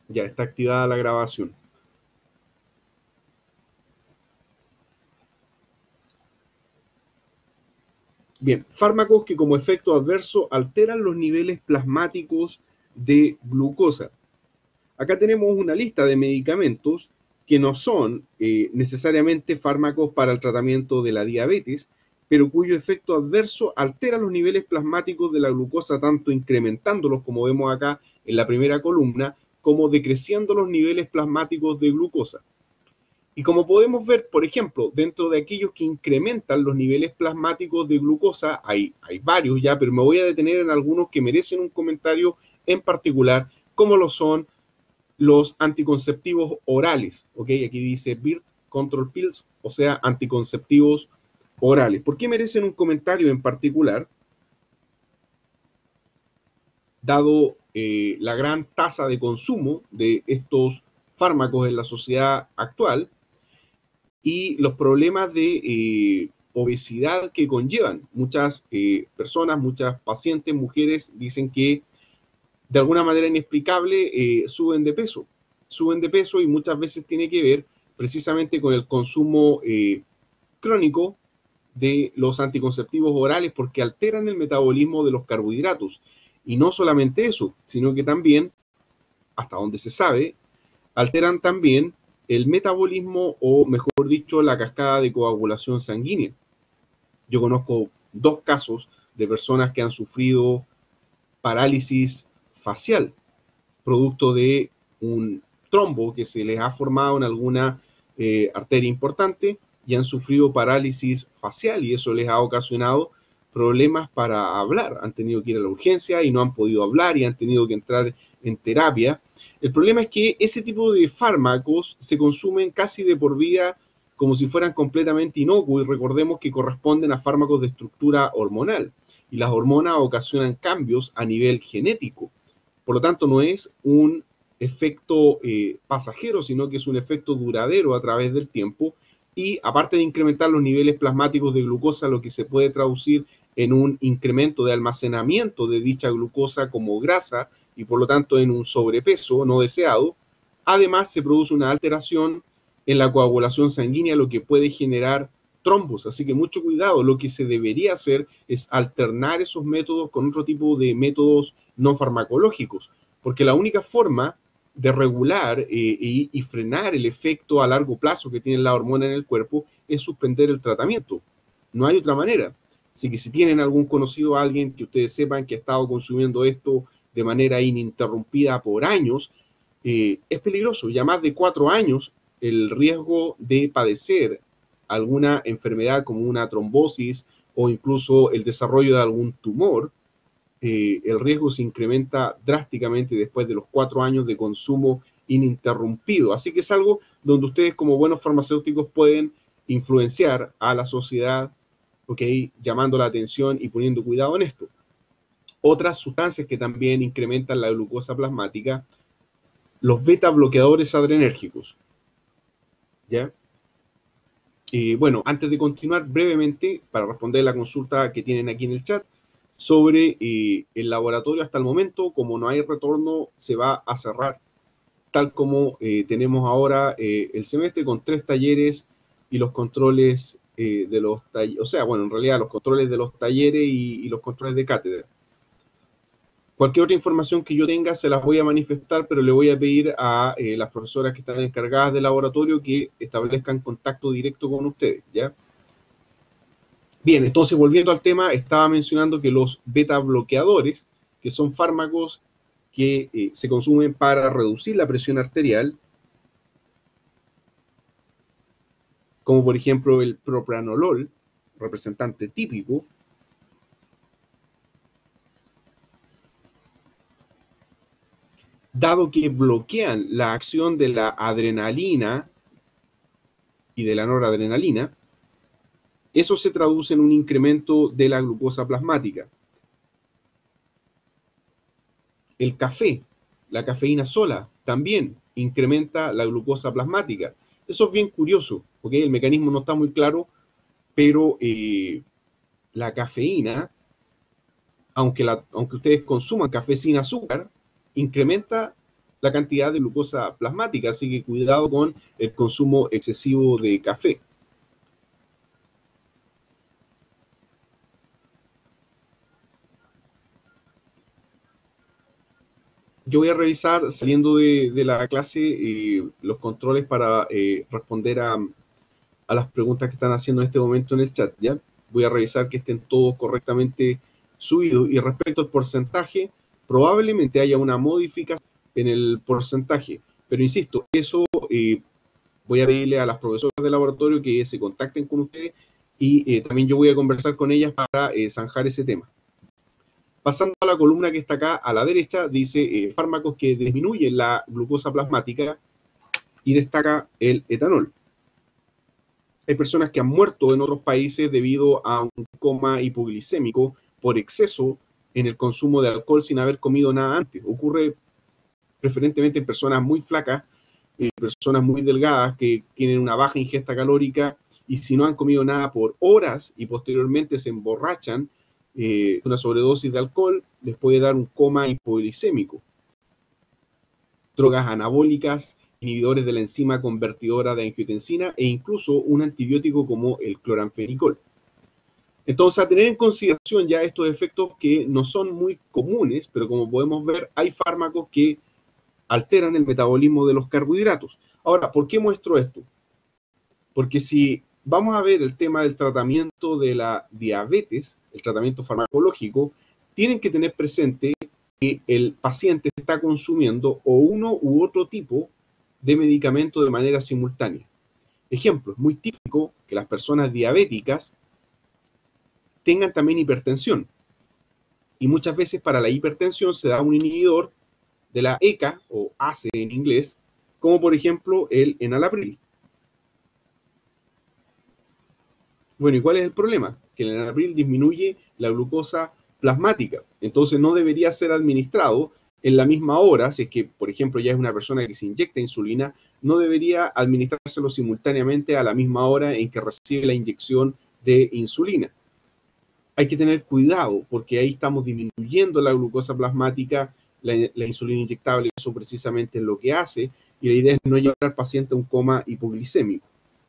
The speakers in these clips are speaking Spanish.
Ya está activada la grabación. Bien, fármacos que como efecto adverso alteran los niveles plasmáticos de glucosa. Acá tenemos una lista de medicamentos que no son necesariamente fármacos para el tratamiento de la diabetes, pero cuyo efecto adverso altera los niveles plasmáticos de la glucosa, tanto incrementándolos, como vemos acá en la primera columna, como decreciendo los niveles plasmáticos de glucosa. Y como podemos ver, por ejemplo, dentro de aquellos que incrementan los niveles plasmáticos de glucosa, hay varios ya, pero me voy a detener en algunos que merecen un comentario en particular, como lo son los anticonceptivos orales, ¿ok? Aquí dice Birth Control Pills, o sea, anticonceptivos orales. ¿Por qué merecen un comentario en particular? Dado la gran tasa de consumo de estos fármacos en la sociedad actual y los problemas de obesidad que conllevan. Muchas personas, muchas pacientes, mujeres dicen que de alguna manera inexplicable suben de peso y muchas veces tiene que ver precisamente con el consumo crónico de los anticonceptivos orales porque alteran el metabolismo de los carbohidratos. Y no solamente eso, sino que también, hasta donde se sabe, alteran también el metabolismo o, mejor dicho, la cascada de coagulación sanguínea. Yo conozco dos casos de personas que han sufrido parálisis facial producto de un trombo que se les ha formado en alguna arteria importante y han sufrido parálisis facial y eso les ha ocasionado problemas para hablar. Han tenido que ir a la urgencia y no han podido hablar y han tenido que entrar en terapia. El problema es que ese tipo de fármacos se consumen casi de por vida como si fueran completamente inocuos y recordemos que corresponden a fármacos de estructura hormonal y las hormonas ocasionan cambios a nivel genético. Por lo tanto, no es un efecto pasajero, sino que es un efecto duradero a través del tiempo y aparte de incrementar los niveles plasmáticos de glucosa, lo que se puede traducir en un incremento de almacenamiento de dicha glucosa como grasa y por lo tanto en un sobrepeso no deseado, además se produce una alteración en la coagulación sanguínea, lo que puede generar trombos. Así que mucho cuidado, lo que se debería hacer es alternar esos métodos con otro tipo de métodos no farmacológicos, porque la única forma de regular y frenar el efecto a largo plazo que tiene la hormona en el cuerpo es suspender el tratamiento. No hay otra manera. Así que si tienen algún conocido, alguien que ustedes sepan que ha estado consumiendo esto de manera ininterrumpida por años, es peligroso. Ya más de 4 años, el riesgo de padecer alguna enfermedad como una trombosis o incluso el desarrollo de algún tumor, el riesgo se incrementa drásticamente después de los 4 años de consumo ininterrumpido. Así que es algo donde ustedes como buenos farmacéuticos pueden influenciar a la sociedad, ¿ok? Llamando la atención y poniendo cuidado en esto. Otras sustancias que también incrementan la glucosa plasmática, los beta bloqueadores adrenérgicos, ¿ya? Bueno, antes de continuar brevemente, para responder la consulta que tienen aquí en el chat, sobre el laboratorio hasta el momento, como no hay retorno, se va a cerrar, tal como tenemos ahora el semestre con 3 talleres y los controles de los talleres, o sea, bueno, en realidad los controles de los talleres y los controles de cátedra. Cualquier otra información que yo tenga se las voy a manifestar, pero le voy a pedir a las profesoras que están encargadas del laboratorio que establezcan contacto directo con ustedes, ¿ya? Bien, entonces volviendo al tema, estaba mencionando que los beta bloqueadores, que son fármacos que se consumen para reducir la presión arterial, como por ejemplo el propranolol, representante típico, dado que bloquean la acción de la adrenalina y de la noradrenalina, eso se traduce en un incremento de la glucosa plasmática. El café, la cafeína sola, también incrementa la glucosa plasmática. Eso es bien curioso, ¿ok? El mecanismo no está muy claro, pero la cafeína, aunque ustedes consuman café sin azúcar, incrementa la cantidad de glucosa plasmática, así que cuidado con el consumo excesivo de café. Yo voy a revisar, saliendo de la clase, los controles para responder a las preguntas que están haciendo en este momento en el chat, ¿ya? Voy a revisar que estén todos correctamente subidos. Y respecto al porcentaje, probablemente haya una modificación en el porcentaje. Pero insisto, eso voy a pedirle a las profesoras del laboratorio que se contacten con ustedes y también yo voy a conversar con ellas para zanjar ese tema. Pasando a la columna que está acá a la derecha, dice fármacos que disminuyen la glucosa plasmática y destaca el etanol. Hay personas que han muerto en otros países debido a un coma hipoglicémico por exceso en el consumo de alcohol sin haber comido nada antes. Ocurre preferentemente en personas muy flacas, personas muy delgadas que tienen una baja ingesta calórica y si no han comido nada por horas y posteriormente se emborrachan, una sobredosis de alcohol les puede dar un coma hipoglicémico. Drogas anabólicas, inhibidores de la enzima convertidora de angiotensina e incluso un antibiótico como el cloranfenicol. Entonces, a tener en consideración ya estos efectos que no son muy comunes, pero como podemos ver, hay fármacos que alteran el metabolismo de los carbohidratos. Ahora, ¿por qué muestro esto? Porque si vamos a ver el tema del tratamiento de la diabetes, el tratamiento farmacológico, tienen que tener presente que el paciente está consumiendo o uno u otro tipo de medicamento de manera simultánea. Ejemplo, es muy típico que las personas diabéticas tengan también hipertensión. Y muchas veces para la hipertensión se da un inhibidor de la ECA, o ACE en inglés, como por ejemplo el enalapril. Bueno, ¿y cuál es el problema? Que el enalapril disminuye la glucosa plasmática, entonces no debería ser administrado en la misma hora, si es que, por ejemplo, ya es una persona que se inyecta insulina, no debería administrárselo simultáneamente a la misma hora en que recibe la inyección de insulina. Hay que tener cuidado porque ahí estamos disminuyendo la glucosa plasmática, la insulina inyectable, eso precisamente es lo que hace, y la idea es no llevar al paciente a un coma hipoglicémico.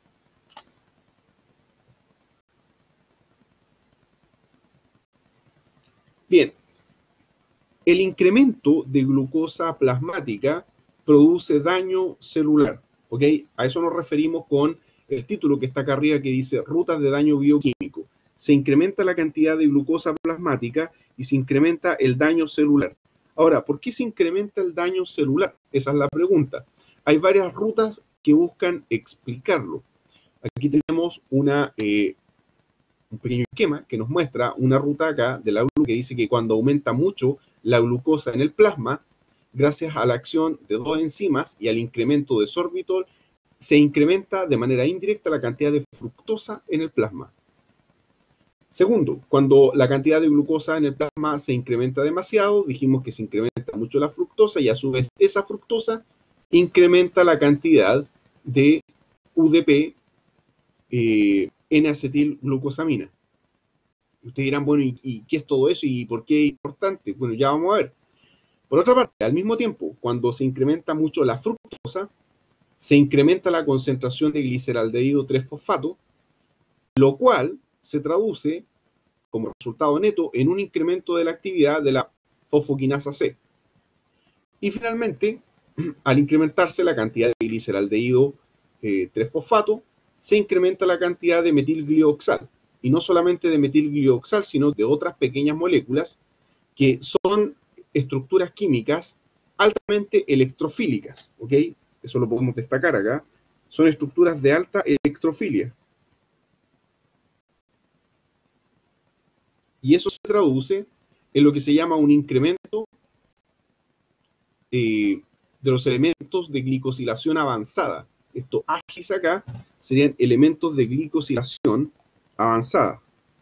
Bien, el incremento de glucosa plasmática produce daño celular, ¿ok? A eso nos referimos con el título que está acá arriba que dice rutas de daño bioquímico. Se incrementa la cantidad de glucosa plasmática y se incrementa el daño celular. Ahora, ¿por qué se incrementa el daño celular? Esa es la pregunta. Hay varias rutas que buscan explicarlo. Aquí tenemos un pequeño esquema que nos muestra una ruta acá de la glucosa que dice que cuando aumenta mucho la glucosa en el plasma, gracias a la acción de dos enzimas y al incremento de sorbitol, se incrementa de manera indirecta la cantidad de fructosa en el plasma. Segundo, cuando la cantidad de glucosa en el plasma se incrementa demasiado, dijimos que se incrementa mucho la fructosa y a su vez esa fructosa incrementa la cantidad de UDP, N-acetilglucosamina. Ustedes dirán, bueno, ¿y qué es todo eso y por qué es importante? Bueno, ya vamos a ver. Por otra parte, al mismo tiempo, cuando se incrementa mucho la fructosa, se incrementa la concentración de gliceraldehído 3-fosfato, lo cual se traduce como resultado neto en un incremento de la actividad de la fosfoquinasa C. Y finalmente, al incrementarse la cantidad de gliceraldehído 3-fosfato, se incrementa la cantidad de metilglioxal. Y no solamente de metilglioxal, sino de otras pequeñas moléculas que son estructuras químicas altamente electrofílicas, ¿ok? Eso lo podemos destacar acá. Son estructuras de alta electrofilia. Y eso se traduce en lo que se llama un incremento de los elementos de glicosilación avanzada. Estos AGIs acá serían elementos de glicosilación avanzada.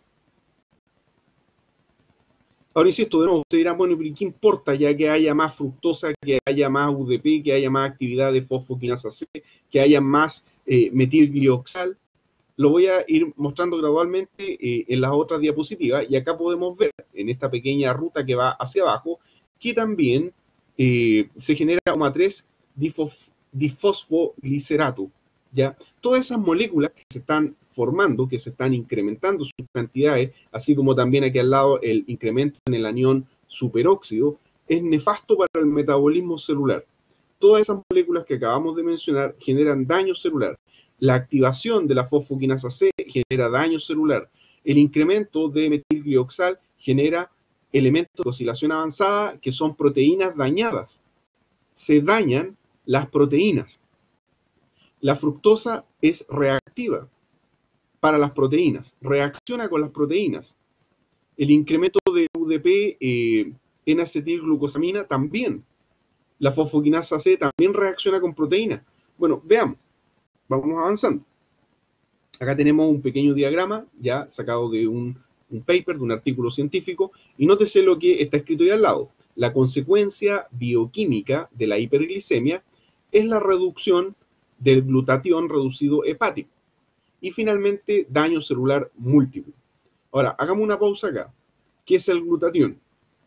Ahora insisto, de nuevo, ustedes dirán, bueno, ¿y qué importa ya que haya más fructosa, que haya más UDP, que haya más actividad de fosfoquinasa C, que haya más metilglioxal? Lo voy a ir mostrando gradualmente en las otras diapositivas y acá podemos ver en esta pequeña ruta que va hacia abajo que también se genera omega 3 difosfoglicerato, ¿ya? Todas esas moléculas que se están formando, que se están incrementando sus cantidades, así como también aquí al lado el incremento en el anión superóxido, es nefasto para el metabolismo celular. Todas esas moléculas que acabamos de mencionar generan daño celular. La activación de la fosfoquinasa C genera daño celular. El incremento de metilglioxal genera elementos de oscilación avanzada que son proteínas dañadas. Se dañan las proteínas. La fructosa es reactiva para las proteínas, reacciona con las proteínas. El incremento de UDP en acetilglucosamina también. La fosfoquinasa C también reacciona con proteínas. Bueno, veamos, vamos avanzando. Acá tenemos un pequeño diagrama ya sacado de un paper, de un artículo científico, y nótese lo que está escrito ahí al lado. La consecuencia bioquímica de la hiperglicemia es la reducción del glutatión reducido hepático. Y finalmente, daño celular múltiple. Ahora, hagamos una pausa acá. ¿Qué es el glutatión?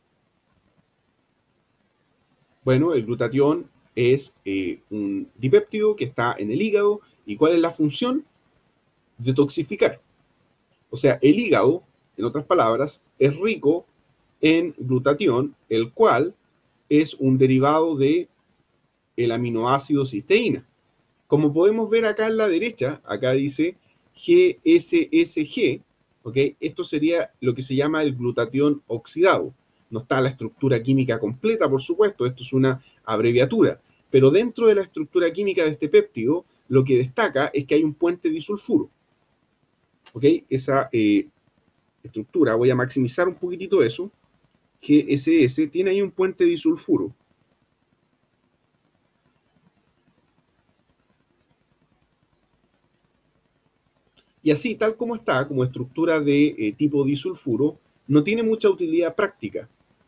Bueno, el glutatión es un dipéptido que está en el hígado. ¿Y cuál es la función? Detoxificar. O sea, el hígado, en otras palabras, es rico en glutatión, el cual es un derivado de el aminoácido cisteína. Como podemos ver acá en la derecha, acá dice GSSG, ¿ok? Esto sería lo que se llama el glutatión oxidado. No está la estructura química completa, por supuesto, esto es una abreviatura. Pero dentro de la estructura química de este péptido, lo que destaca es que hay un puente disulfuro. ¿Ok? Esa estructura, voy a maximizar un poquitito eso. GSS tiene ahí un puente disulfuro. Y así, tal como está, como estructura de tipo disulfuro, no tiene mucha utilidad práctica.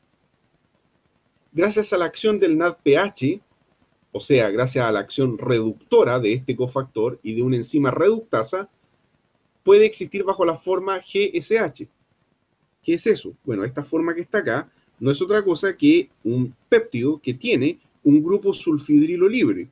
Gracias a la acción del NADPH, o sea, gracias a la acción reductora de este cofactor y de una enzima reductasa, puede existir bajo la forma GSH. ¿Qué es eso? Bueno, esta forma que está acá no es otra cosa que un péptido que tiene un grupo sulfidrilo libre.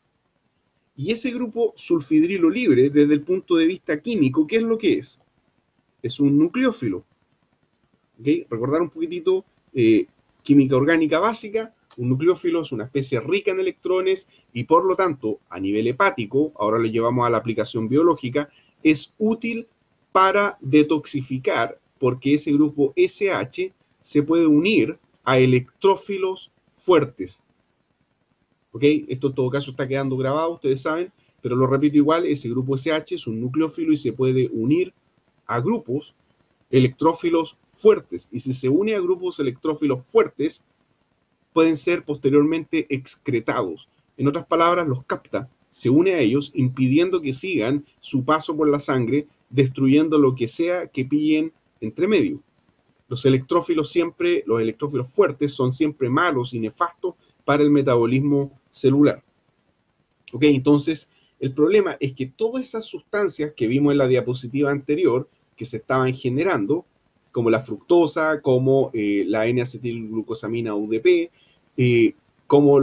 Y ese grupo sulfidrilo libre, desde el punto de vista químico, ¿qué es lo que es? Es un nucleófilo. ¿Okay? Recordar un poquitito química orgánica básica. Un nucleófilo es una especie rica en electrones y por lo tanto, a nivel hepático, ahora lo llevamos a la aplicación biológica, es útil para detoxificar porque ese grupo SH se puede unir a electrófilos fuertes. ¿Ok? Esto en todo caso está quedando grabado, ustedes saben, pero lo repito igual, ese grupo SH es un nucleófilo y se puede unir a grupos electrófilos fuertes. Y si se une a grupos electrófilos fuertes, pueden ser posteriormente excretados. En otras palabras, los capta, se une a ellos, impidiendo que sigan su paso por la sangre, destruyendo lo que sea que pillen entre medio. Los electrófilos fuertes son siempre malos y nefastos para el metabolismo celular. ¿Ok? Entonces, el problema es que todas esas sustancias que vimos en la diapositiva anterior, que se estaban generando, como la fructosa, como la N-acetilglucosamina UDP, como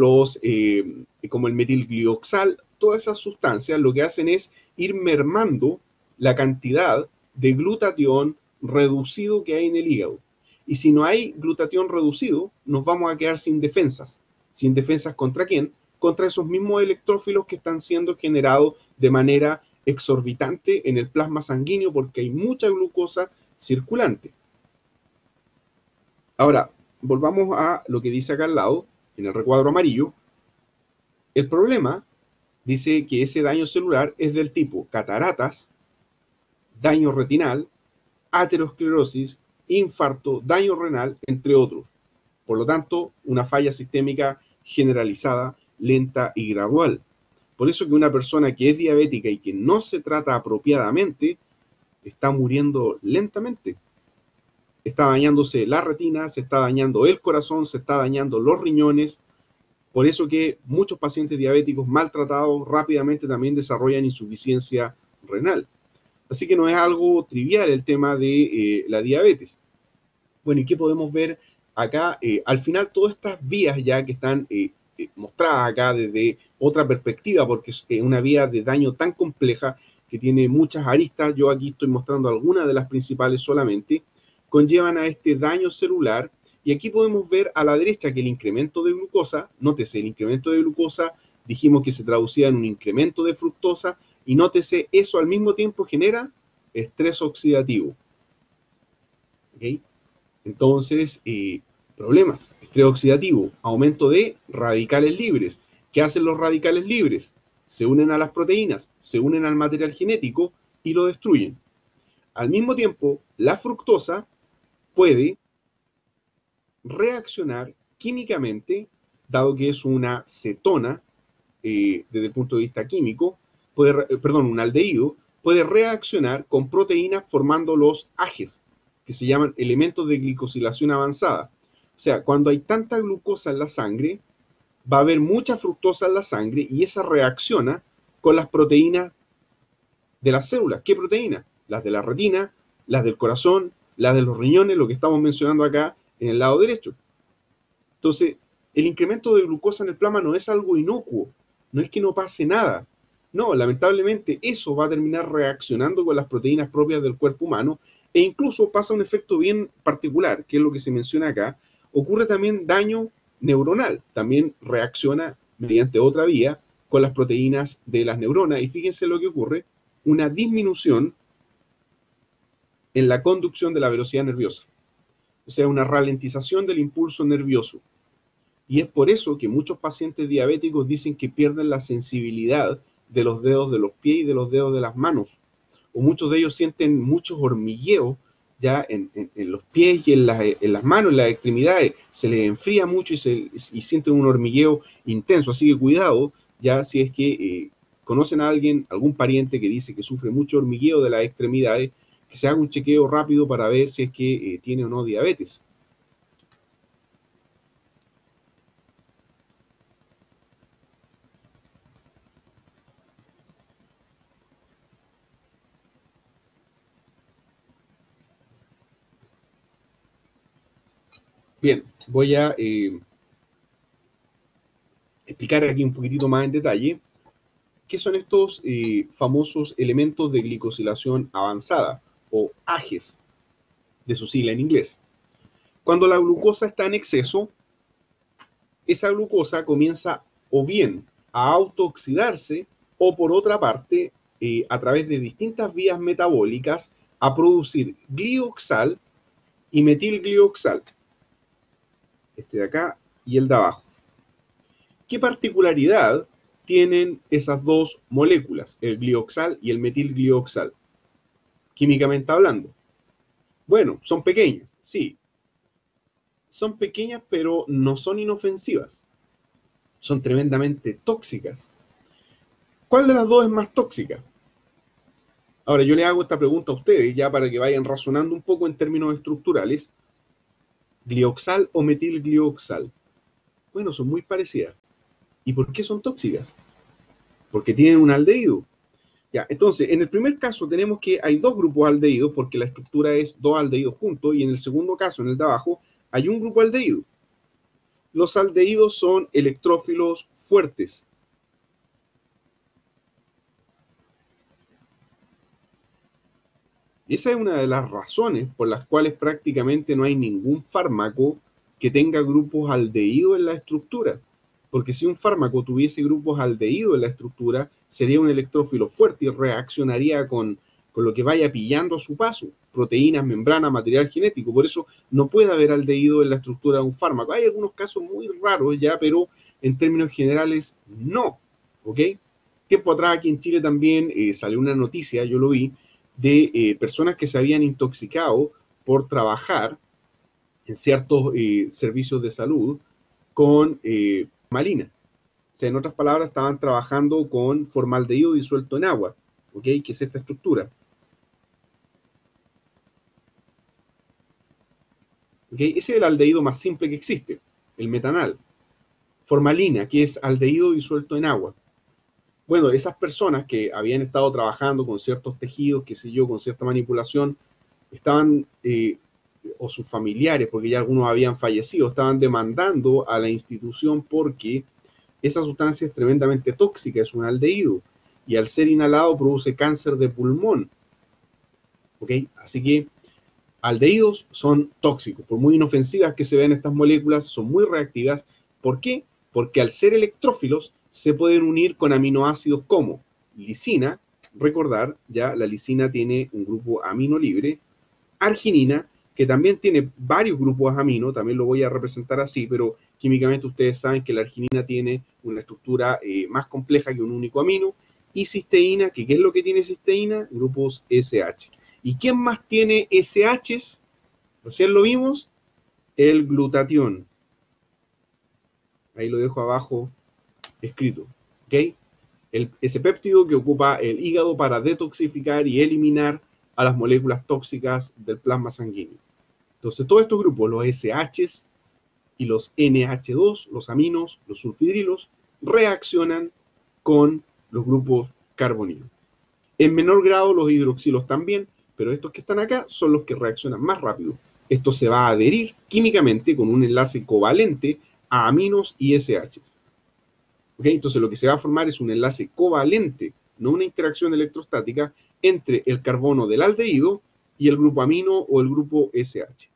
el metilglioxal, todas esas sustancias lo que hacen es ir mermando la cantidad de glutatión reducido que hay en el hígado. Y si no hay glutatión reducido, nos vamos a quedar sin defensas. ¿Sin defensas contra quién? Contra esos mismos electrófilos que están siendo generados de manera exorbitante en el plasma sanguíneo porque hay mucha glucosa circulante. Ahora, volvamos a lo que dice acá al lado, en el recuadro amarillo. El problema dice que ese daño celular es del tipo cataratas, daño retinal, aterosclerosis, infarto, daño renal, entre otros. Por lo tanto, una falla sistémica generalizada, lenta y gradual. Por eso que una persona que es diabética y que no se trata apropiadamente, está muriendo lentamente. Está dañándose la retina, se está dañando el corazón, se está dañando los riñones. Por eso que muchos pacientes diabéticos maltratados rápidamente también desarrollan insuficiencia renal. Así que no es algo trivial el tema de la diabetes. Bueno, ¿y qué podemos ver acá, al final, todas estas vías ya que están mostradas acá desde otra perspectiva, porque es una vía de daño tan compleja que tiene muchas aristas, yo aquí estoy mostrando algunas de las principales solamente, conllevan a este daño celular. Y aquí podemos ver a la derecha que el incremento de glucosa, nótese, el incremento de glucosa dijimos que se traducía en un incremento de fructosa, y nótese, eso al mismo tiempo genera estrés oxidativo. ¿Okay? Entonces, problemas, estrés oxidativo, aumento de radicales libres. ¿Qué hacen los radicales libres? Se unen a las proteínas, se unen al material genético y lo destruyen. Al mismo tiempo, la fructosa puede reaccionar químicamente, dado que es una cetona, desde el punto de vista químico, un aldehído, puede reaccionar con proteínas formando los AGEs, que se llaman elementos de glicosilación avanzada. O sea, cuando hay tanta glucosa en la sangre, va a haber mucha fructosa en la sangre y esa reacciona con las proteínas de las células. ¿Qué proteínas? Las de la retina, las del corazón, las de los riñones, lo que estamos mencionando acá en el lado derecho. Entonces, el incremento de glucosa en el plasma no es algo inocuo, no es que no pase nada. No, lamentablemente eso va a terminar reaccionando con las proteínas propias del cuerpo humano e incluso pasa un efecto bien particular, que es lo que se menciona acá. Ocurre también daño neuronal, también reacciona mediante otra vía con las proteínas de las neuronas y fíjense lo que ocurre, una disminución en la conducción de la velocidad nerviosa, o sea, una ralentización del impulso nervioso. Y es por eso que muchos pacientes diabéticos dicen que pierden la sensibilidad de los dedos de los pies y de los dedos de las manos. O muchos de ellos sienten muchos hormigueos ya en los pies y en las manos, en las extremidades. Se les enfría mucho y sienten un hormigueo intenso. Así que cuidado, ya si es que conocen a alguien, algún pariente que dice que sufre mucho hormigueo de las extremidades, que se haga un chequeo rápido para ver si es que tiene o no diabetes. Bien, voy a explicar aquí un poquitito más en detalle qué son estos famosos elementos de glicosilación avanzada, o AGEs, de su sigla en inglés. Cuando la glucosa está en exceso, esa glucosa comienza o bien a autooxidarse o por otra parte, a través de distintas vías metabólicas, a producir glioxal y metilglioxal, este de acá y el de abajo. ¿Qué particularidad tienen esas dos moléculas, el glioxal y el metilglioxal, químicamente hablando? Bueno, son pequeñas, sí. Son pequeñas, pero no son inofensivas. Son tremendamente tóxicas. ¿Cuál de las dos es más tóxica? Ahora, yo le hago esta pregunta a ustedes, ya para que vayan razonando un poco en términos estructurales. ¿Glioxal o metilglioxal? Bueno, son muy parecidas. ¿Y por qué son tóxicas? Porque tienen un aldehído. Ya, entonces, en el primer caso tenemos que hay dos grupos aldehídos porque la estructura es dos aldehídos juntos, y en el segundo caso, en el de abajo, hay un grupo aldehído. Los aldehídos son electrófilos fuertes. Y esa es una de las razones por las cuales prácticamente no hay ningún fármaco que tenga grupos aldehídos en la estructura. Porque si un fármaco tuviese grupos aldehídos en la estructura, sería un electrófilo fuerte y reaccionaría con lo que vaya pillando a su paso, proteínas, membranas, material genético. Por eso no puede haber aldehído en la estructura de un fármaco. Hay algunos casos muy raros ya, pero en términos generales no. ¿Ok? Tiempo atrás aquí en Chile también salió una noticia, yo lo vi, de personas que se habían intoxicado por trabajar en ciertos servicios de salud con malina. O sea, en otras palabras, estaban trabajando con formaldehído disuelto en agua, ¿ok? Que es esta estructura. ¿Okay? Ese es el aldehído más simple que existe, el metanal. Formalina, que es aldehído disuelto en agua. Bueno, esas personas que habían estado trabajando con ciertos tejidos, qué sé yo, con cierta manipulación, estaban o sus familiares, porque ya algunos habían fallecido, estaban demandando a la institución porque esa sustancia es tremendamente tóxica, es un aldehído, y al ser inhalado produce cáncer de pulmón. ¿Ok? Así que aldehídos son tóxicos, por muy inofensivas que se vean estas moléculas, son muy reactivas. ¿Por qué? Porque al ser electrófilos se pueden unir con aminoácidos como lisina, recordar, ya la lisina tiene un grupo amino libre, arginina, que también tiene varios grupos amino, también lo voy a representar así, pero químicamente ustedes saben que la arginina tiene una estructura más compleja que un único amino, y cisteína, que ¿qué es lo que tiene cisteína? Grupos SH. ¿Y quién más tiene SHs? Recién lo vimos, el glutatión. Ahí lo dejo abajo escrito, ¿ok? Ese péptido que ocupa el hígado para detoxificar y eliminar a las moléculas tóxicas del plasma sanguíneo. Entonces, todos estos grupos, los SHs y los NH2, los aminos, los sulfidrilos, reaccionan con los grupos carbonilos. En menor grado los hidroxilos también, pero estos que están acá son los que reaccionan más rápido. Esto se va a adherir químicamente con un enlace covalente a aminos y SHs. ¿Okay? Entonces lo que se va a formar es un enlace covalente, no una interacción electrostática, entre el carbono del aldehído y el grupo amino o el grupo SH.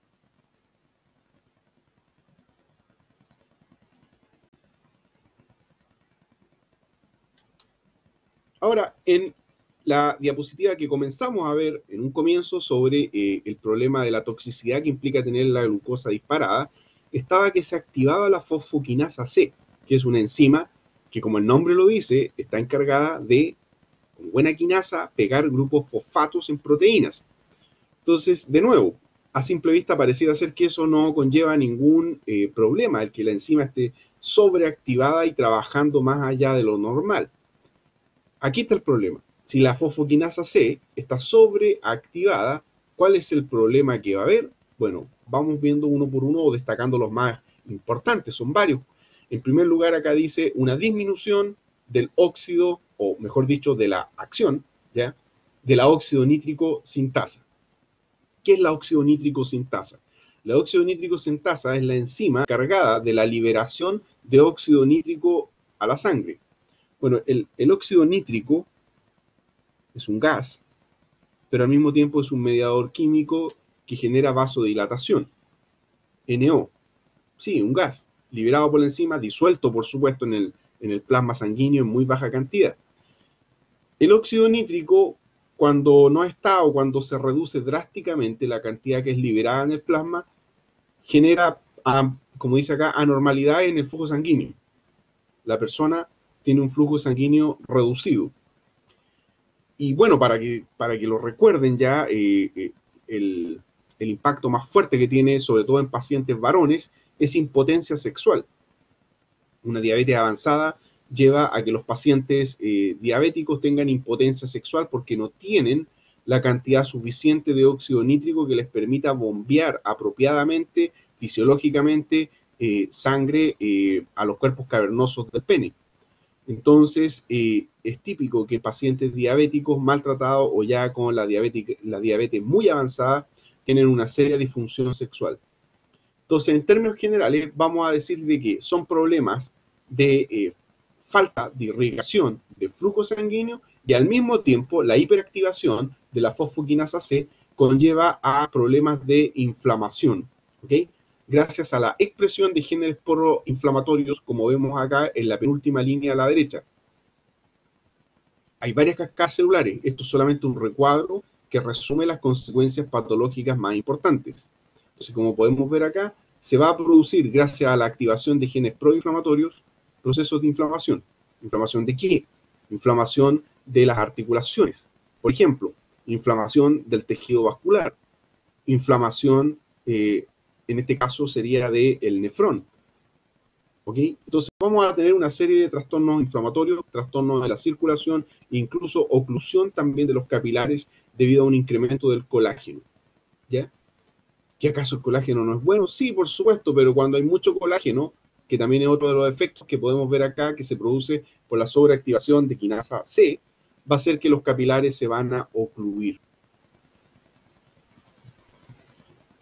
Ahora, en la diapositiva que comenzamos a ver en un comienzo sobre el problema de la toxicidad que implica tener la glucosa disparada, estaba que se activaba la fosfoquinasa C, que es una enzima que, como el nombre lo dice, está encargada de, como buena quinasa, pegar grupos fosfatos en proteínas. Entonces, de nuevo, a simple vista pareciera ser que eso no conlleva ningún problema, el que la enzima esté sobreactivada y trabajando más allá de lo normal. Aquí está el problema. Si la fosfoquinasa C está sobreactivada, ¿cuál es el problema que va a haber? Bueno, vamos viendo uno por uno o destacando los más importantes, son varios. En primer lugar, acá dice una disminución del óxido, o mejor dicho, de la acción, ¿ya? De la óxido nítrico sintasa. ¿Qué es la óxido nítrico sintasa? La óxido nítrico sintasa es la enzima encargada de la liberación de óxido nítrico a la sangre. Bueno, el óxido nítrico es un gas, pero al mismo tiempo es un mediador químico que genera vasodilatación. NO, sí, un gas, liberado por la enzima, disuelto, por supuesto, en el plasma sanguíneo en muy baja cantidad. El óxido nítrico, cuando no está o cuando se reduce drásticamente la cantidad que es liberada en el plasma, genera, como dice acá, anormalidad en el flujo sanguíneo. La persona tiene un flujo sanguíneo reducido. Y bueno, para que lo recuerden ya, el impacto más fuerte que tiene, sobre todo en pacientes varones, es impotencia sexual. Una diabetes avanzada lleva a que los pacientes diabéticos tengan impotencia sexual porque no tienen la cantidad suficiente de óxido nítrico que les permita bombear apropiadamente, fisiológicamente, sangre a los cuerpos cavernosos del pene. Entonces, es típico que pacientes diabéticos maltratados o ya con la diabetes muy avanzada tienen una seria disfunción sexual. Entonces, en términos generales, vamos a decir de que son problemas de falta de irrigación de flujo sanguíneo y al mismo tiempo la hiperactivación de la fosfoquinasa C conlleva a problemas de inflamación, ¿ok? Gracias a la expresión de genes proinflamatorios, como vemos acá en la penúltima línea a la derecha. Hay varias cascadas celulares. Esto es solamente un recuadro que resume las consecuencias patológicas más importantes. Entonces, como podemos ver acá, se va a producir, gracias a la activación de genes proinflamatorios, procesos de inflamación. ¿Inflamación de qué? Inflamación de las articulaciones. Por ejemplo, inflamación del tejido vascular. Inflamación, en este caso, sería del nefrón. ¿Ok? Entonces vamos a tener una serie de trastornos inflamatorios, trastornos de la circulación, incluso oclusión también de los capilares debido a un incremento del colágeno. ¿Ya? ¿Que acaso el colágeno no es bueno? Sí, por supuesto, pero cuando hay mucho colágeno, que también es otro de los efectos que podemos ver acá, que se produce por la sobreactivación de quinasa C, va a hacer que los capilares se van a ocluir.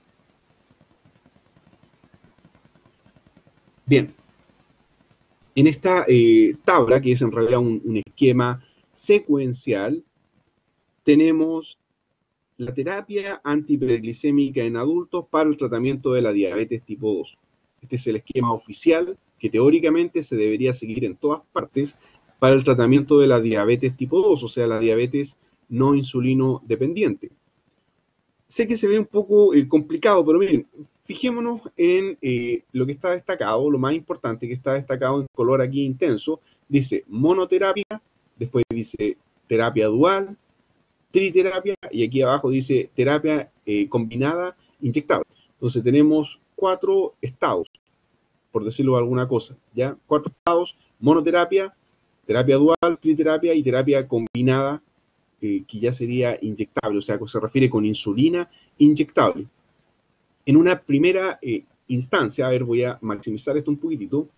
Bien, en esta tabla, que es en realidad un esquema secuencial, tenemos la terapia antihiperglicémica en adultos para el tratamiento de la diabetes tipo 2. Este es el esquema oficial que teóricamente se debería seguir en todas partes para el tratamiento de la diabetes tipo 2, o sea, la diabetes no insulino dependiente. Sé que se ve un poco complicado, pero miren, fijémonos en lo que está destacado, lo más importante que está destacado en color aquí intenso, dice monoterapia, después dice terapia dual, triterapia, y aquí abajo dice terapia combinada inyectable. Entonces tenemos 4 estados, por decirlo de alguna cosa, ¿ya? 4 estados: monoterapia, terapia dual, triterapia y terapia combinada, que ya sería inyectable, o sea, que se refiere con insulina inyectable. En una primera instancia, a ver, voy a maximizar esto un poquitito.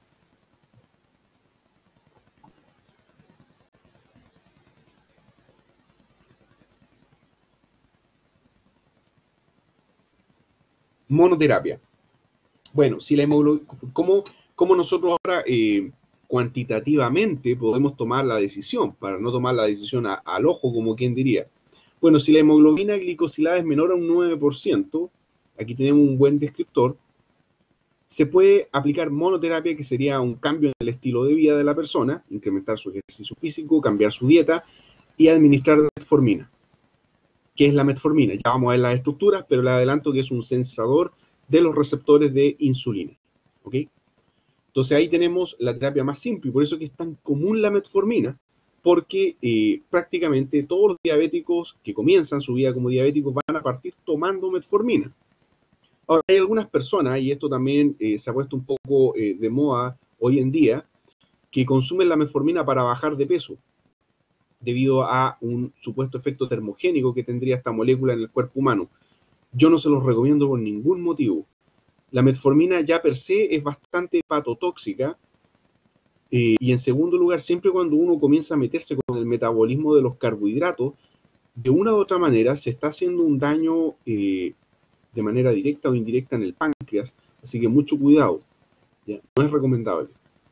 Monoterapia. Bueno, si la hemoglobina, ¿cómo nosotros ahora cuantitativamente podemos tomar la decisión, para no tomar la decisión al ojo, como quien diría? Bueno, si la hemoglobina glicosilada es menor a un 9%, aquí tenemos un buen descriptor, se puede aplicar monoterapia, que sería un cambio en el estilo de vida de la persona, incrementar su ejercicio físico, cambiar su dieta y administrar metformina. ¿Qué es la metformina? Ya vamos a ver las estructuras, pero le adelanto que es un sensador de los receptores de insulina. ¿Ok? Entonces ahí tenemos la terapia más simple, y por eso que es tan común la metformina, porque prácticamente todos los diabéticos que comienzan su vida como diabéticos van a partir tomando metformina. Ahora, hay algunas personas, y esto también se ha puesto un poco de moda hoy en día, que consumen la metformina para bajar de peso, debido a un supuesto efecto termogénico que tendría esta molécula en el cuerpo humano. Yo no se los recomiendo por ningún motivo. La metformina ya per se es bastante hepatotóxica, y en segundo lugar, siempre cuando uno comienza a meterse con el metabolismo de los carbohidratos, de una u otra manera se está haciendo un daño de manera directa o indirecta en el páncreas, así que mucho cuidado, ¿ya? No es recomendable.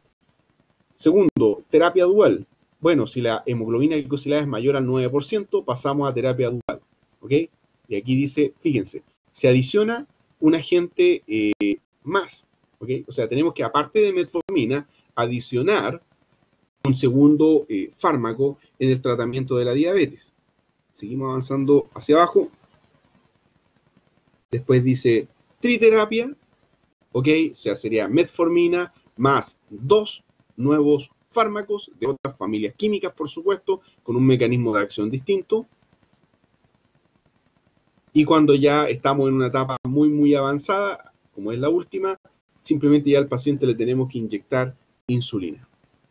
Segundo, terapia dual. Bueno, si la hemoglobina glicosilada es mayor al 9%, pasamos a terapia dual, ¿ok? Y aquí dice, fíjense, se adiciona un agente más, ¿ok? O sea, tenemos que, aparte de metformina, adicionar un segundo fármaco en el tratamiento de la diabetes. Seguimos avanzando hacia abajo. Después dice triterapia, ¿ok? O sea, sería metformina más 2 nuevos fármacos de otras familias químicas, por supuesto, con un mecanismo de acción distinto. Y cuando ya estamos en una etapa muy avanzada, como es la última, simplemente ya al paciente le tenemos que inyectar insulina.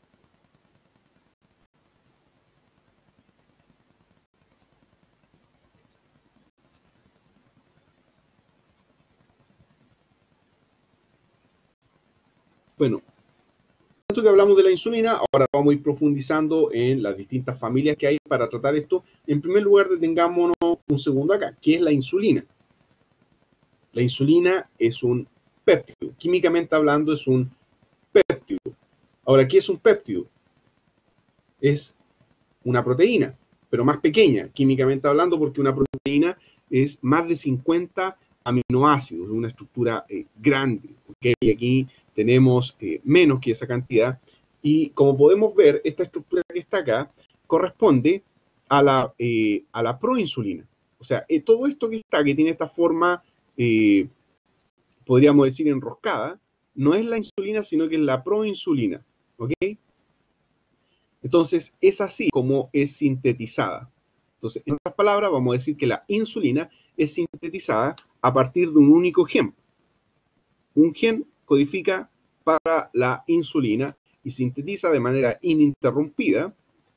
Bueno, tanto que hablamos de la insulina, ahora vamos a ir profundizando en las distintas familias que hay para tratar esto. En primer lugar, detengámonos un segundo acá. ¿Qué es la insulina? La insulina es un péptido. Químicamente hablando, es un péptido. Ahora, ¿qué es un péptido? Es una proteína, pero más pequeña, químicamente hablando, porque una proteína es más de 50 aminoácidos, una estructura grande, ¿okay? Y aquí tenemos menos que esa cantidad, y como podemos ver, esta estructura que está acá corresponde a la proinsulina. O sea, todo esto que está, que tiene esta forma, podríamos decir enroscada, no es la insulina, sino que es la proinsulina, ¿ok? Entonces, es así como es sintetizada. Entonces, en otras palabras, vamos a decir que la insulina es sintetizada a partir de un único gen. Un gen codifica para la insulina y sintetiza de manera ininterrumpida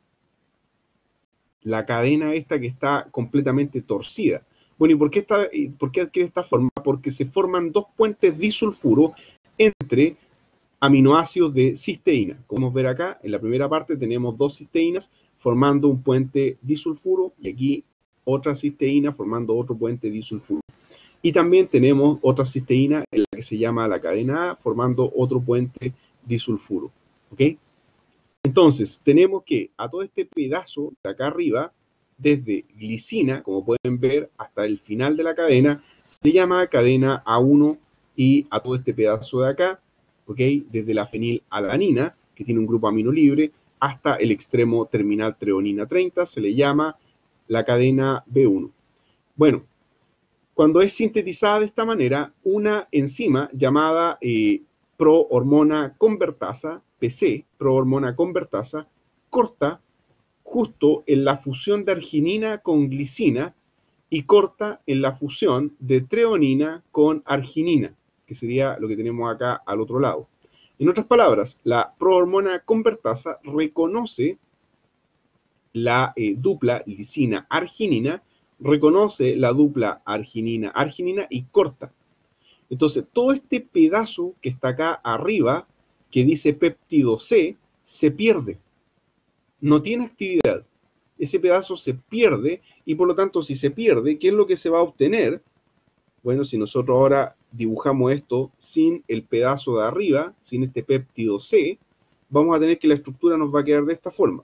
la cadena esta que está completamente torcida. Bueno, ¿y por qué adquiere esta forma? Porque se forman dos puentes disulfuro entre aminoácidos de cisteína. Como podemos ver acá, en la primera parte tenemos dos cisteínas formando un puente disulfuro, y aquí otra cisteína formando otro puente disulfuro. Y también tenemos otra cisteína en la que que se llama la cadena A, formando otro puente disulfuro. ¿Ok? Entonces, tenemos que a todo este pedazo de acá arriba, desde glicina, como pueden ver, hasta el final de la cadena, se llama cadena A1, y a todo este pedazo de acá, ¿ok? Desde la fenilalanina, que tiene un grupo amino libre, hasta el extremo terminal treonina 30, se le llama la cadena B1. Bueno, cuando es sintetizada de esta manera, una enzima llamada prohormona convertasa, PC, prohormona convertasa, corta justo en la fusión de arginina con glicina y corta en la fusión de treonina con arginina, que sería lo que tenemos acá al otro lado. En otras palabras, la prohormona convertasa reconoce la dupla lisina-arginina, reconoce la dupla arginina-arginina y corta. Entonces, todo este pedazo que está acá arriba, que dice péptido C, se pierde. No tiene actividad. Ese pedazo se pierde y por lo tanto, si se pierde, ¿qué es lo que se va a obtener? Bueno, si nosotros ahora dibujamos esto sin el pedazo de arriba, sin este péptido C, vamos a tener que la estructura nos va a quedar de esta forma.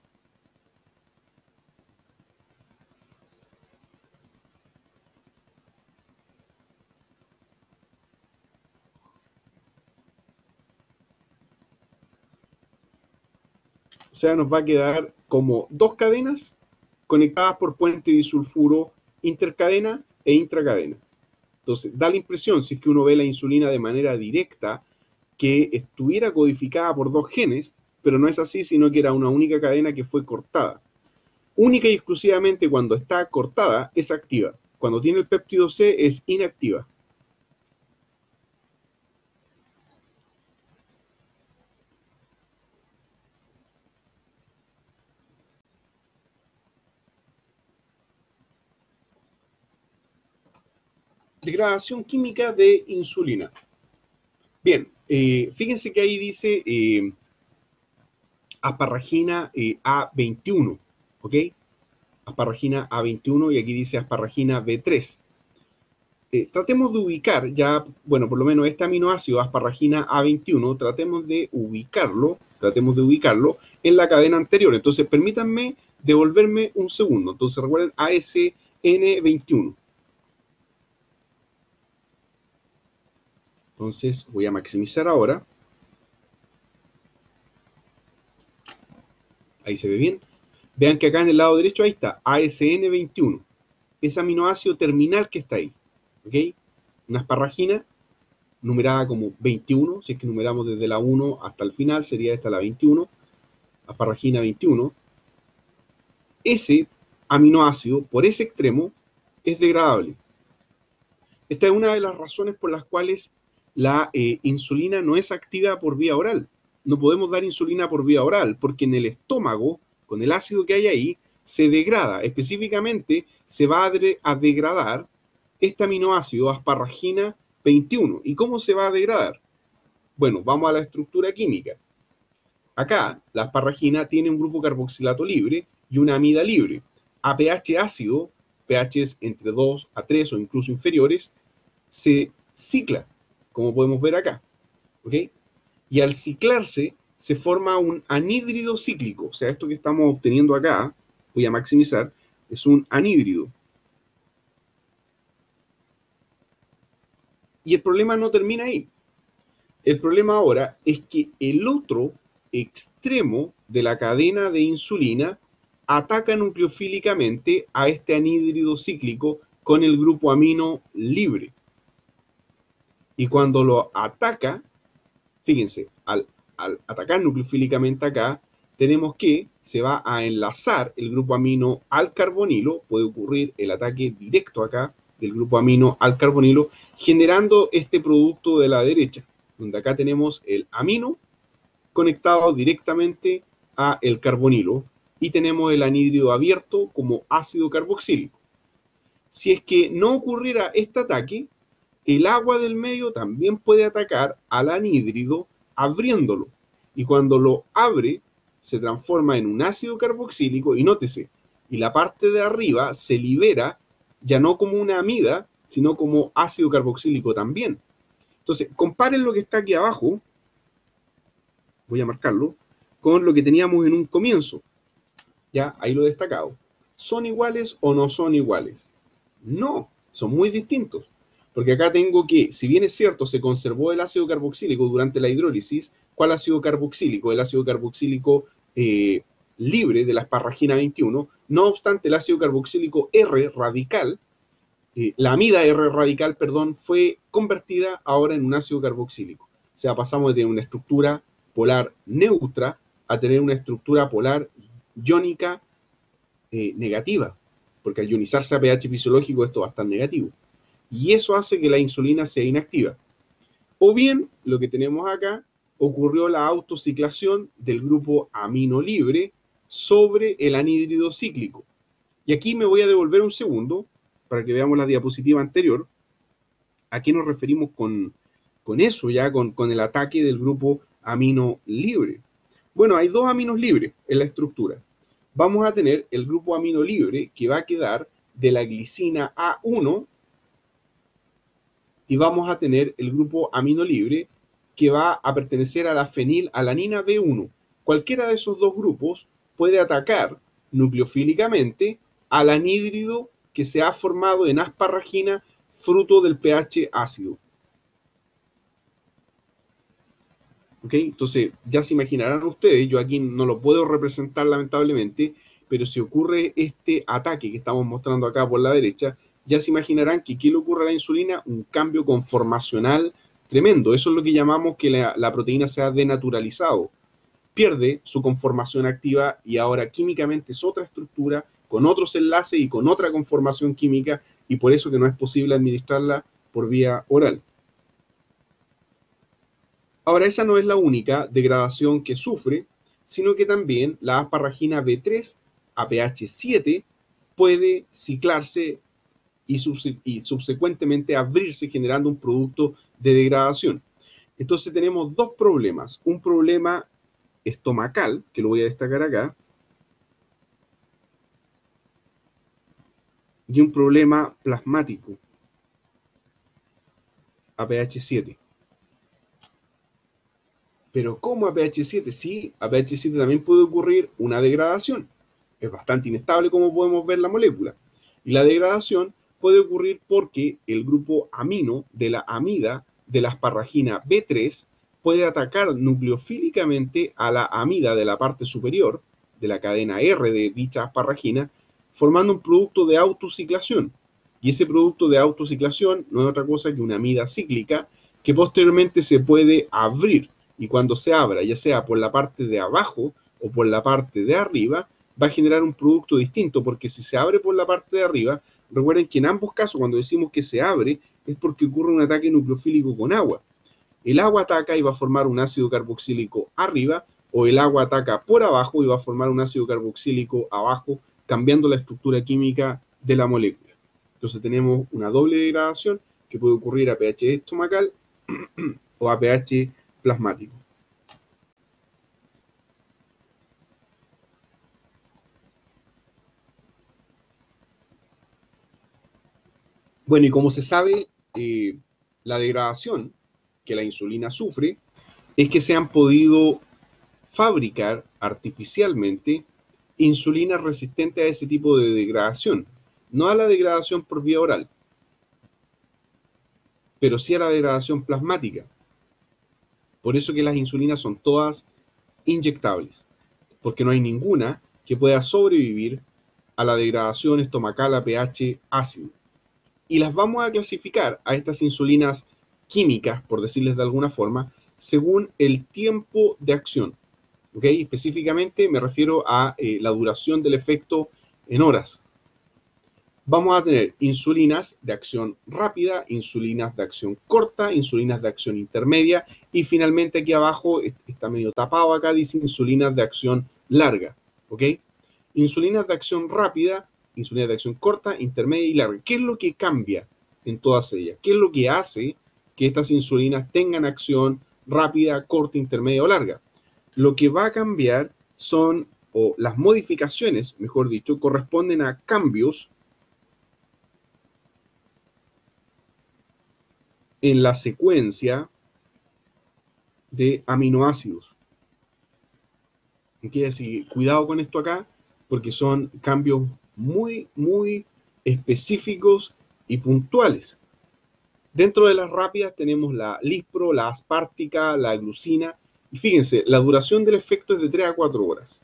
O sea, nos va a quedar como dos cadenas conectadas por puente disulfuro intercadena e intracadena. Entonces, da la impresión, si es que uno ve la insulina de manera directa, que estuviera codificada por dos genes, pero no es así, sino que era una única cadena que fue cortada. Única y exclusivamente cuando está cortada es activa. Cuando tiene el péptido C es inactiva. Degradación química de insulina. Bien, fíjense que ahí dice asparragina A21, ¿ok? Asparragina A21 y aquí dice asparragina B3. Tratemos de ubicar ya, bueno, por lo menos este aminoácido, asparragina A21, tratemos de ubicarlo en la cadena anterior. Entonces, permítanme devolverme un segundo. Entonces, recuerden ASN21. Entonces, voy a maximizar ahora. Ahí se ve bien. Vean que acá en el lado derecho, ahí está, ASN21. Ese aminoácido terminal que está ahí. ¿Ok? Una asparragina numerada como 21, si es que numeramos desde la 1 hasta el final, sería esta la 21, asparragina 21. Ese aminoácido, por ese extremo, es degradable. Esta es una de las razones por las cuales la insulina no es activa por vía oral. No podemos dar insulina por vía oral, porque en el estómago, con el ácido que hay ahí, se degrada. Específicamente, se va a degradar este aminoácido, asparragina 21. ¿Y cómo se va a degradar? Bueno, vamos a la estructura química. Acá, la asparragina tiene un grupo carboxilato libre y una amida libre. A pH ácido, pHs entre 2 a 3 o incluso inferiores, se cicla, como podemos ver acá. ¿Ok? Y al ciclarse, se forma un anhídrido cíclico. O sea, esto que estamos obteniendo acá, voy a maximizar, es un anhídrido. Y el problema no termina ahí. El problema ahora es que el otro extremo de la cadena de insulina ataca nucleofílicamente a este anhídrido cíclico con el grupo amino libre. Y cuando lo ataca, fíjense, al atacar nucleofílicamente acá, tenemos que se va a enlazar el grupo amino al carbonilo, puede ocurrir el ataque directo acá del grupo amino al carbonilo, generando este producto de la derecha, donde acá tenemos el amino conectado directamente a el carbonilo y tenemos el anhídrido abierto como ácido carboxílico. Si es que no ocurriera este ataque, el agua del medio también puede atacar al anhídrido abriéndolo. Y cuando lo abre, se transforma en un ácido carboxílico y nótese, y la parte de arriba se libera ya no como una amida, sino como ácido carboxílico también. Entonces, comparen lo que está aquí abajo, voy a marcarlo, con lo que teníamos en un comienzo. Ya, ahí lo he destacado. ¿Son iguales o no son iguales? No, son muy distintos. Porque acá tengo que, si bien es cierto, se conservó el ácido carboxílico durante la hidrólisis, ¿cuál ácido carboxílico? El ácido carboxílico libre de la asparragina 21. No obstante, el ácido carboxílico R radical, la amida R radical, perdón, fue convertida ahora en un ácido carboxílico. O sea, pasamos de una estructura polar neutra a tener una estructura polar iónica negativa, porque al ionizarse a pH fisiológico esto va a estar negativo. Y eso hace que la insulina sea inactiva. O bien, lo que tenemos acá, ocurrió la autociclación del grupo amino libre sobre el anhídrido cíclico. Y aquí me voy a devolver un segundo para que veamos la diapositiva anterior. ¿A qué nos referimos con eso, ya con el ataque del grupo amino libre? Bueno, hay dos aminos libres en la estructura. Vamos a tener el grupo amino libre que va a quedar de la glicina A1 y vamos a tener el grupo amino libre que va a pertenecer a la fenilalanina B1. Cualquiera de esos dos grupos puede atacar nucleofílicamente al anhídrido que se ha formado en asparragina fruto del pH ácido. ¿Ok? Entonces, ya se imaginarán ustedes, yo aquí no lo puedo representar lamentablemente, pero si ocurre este ataque que estamos mostrando acá por la derecha, ya se imaginarán que ¿qué le ocurre a la insulina? Un cambio conformacional tremendo. Eso es lo que llamamos que la proteína se ha denaturalizado. Pierde su conformación activa y ahora químicamente es otra estructura, con otros enlaces y con otra conformación química, y por eso que no es posible administrarla por vía oral. Ahora, esa no es la única degradación que sufre, sino que también la asparragina B3 a pH 7 puede ciclarse y subsecuentemente abrirse generando un producto de degradación. Entonces tenemos dos problemas. Un problema estomacal, que lo voy a destacar acá, y un problema plasmático a pH 7. Pero ¿cómo a pH 7? Sí, a pH 7 también puede ocurrir una degradación. Es bastante inestable como podemos ver la molécula. Y la degradación puede ocurrir porque el grupo amino de la amida de la asparragina B3 puede atacar nucleofílicamente a la amida de la parte superior de la cadena R de dicha asparragina, formando un producto de autociclación. Y ese producto de autociclación no es otra cosa que una amida cíclica que posteriormente se puede abrir, y cuando se abra, ya sea por la parte de abajo o por la parte de arriba, va a generar un producto distinto, porque si se abre por la parte de arriba, recuerden que en ambos casos, cuando decimos que se abre, es porque ocurre un ataque nucleofílico con agua. El agua ataca y va a formar un ácido carboxílico arriba, o el agua ataca por abajo y va a formar un ácido carboxílico abajo, cambiando la estructura química de la molécula. Entonces tenemos una doble degradación que puede ocurrir a pH estomacal o a pH plasmático. Bueno, y como se sabe, la degradación que la insulina sufre es que se han podido fabricar artificialmente insulinas resistentes a ese tipo de degradación. No a la degradación por vía oral, pero sí a la degradación plasmática. Por eso que las insulinas son todas inyectables, porque no hay ninguna que pueda sobrevivir a la degradación estomacal a pH ácido. Y las vamos a clasificar a estas insulinas químicas, por decirles de alguna forma, según el tiempo de acción. ¿Okay? Específicamente me refiero a la duración del efecto en horas. Vamos a tener insulinas de acción rápida, insulinas de acción corta, insulinas de acción intermedia y finalmente aquí abajo, está medio tapado acá, dice insulinas de acción larga. ¿Ok? Insulinas de acción rápida, insulinas de acción corta, intermedia y larga. ¿Qué es lo que cambia en todas ellas? ¿Qué es lo que hace que estas insulinas tengan acción rápida, corta, intermedia o larga? Lo que va a cambiar son, o las modificaciones, mejor dicho, corresponden a cambios en la secuencia de aminoácidos. ¿Okay? Así que cuidado con esto acá, porque son cambios muy, muy específicos y puntuales. Dentro de las rápidas tenemos la lispro, la aspártica, la glucina, y fíjense, la duración del efecto es de 3 a 4 horas.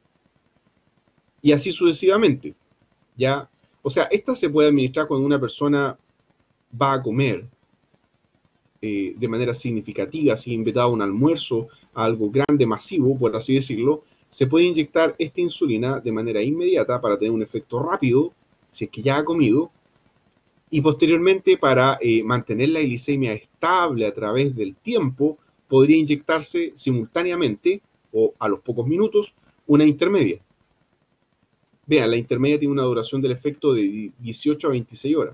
Y así sucesivamente, ¿ya? O sea, esta se puede administrar cuando una persona va a comer de manera significativa, si invitado a un almuerzo, a algo grande, masivo, por así decirlo, se puede inyectar esta insulina de manera inmediata para tener un efecto rápido, si es que ya ha comido, y posteriormente para mantener la glicemia estable a través del tiempo, podría inyectarse simultáneamente o a los pocos minutos una intermedia. Vean, la intermedia tiene una duración del efecto de 18 a 26 horas.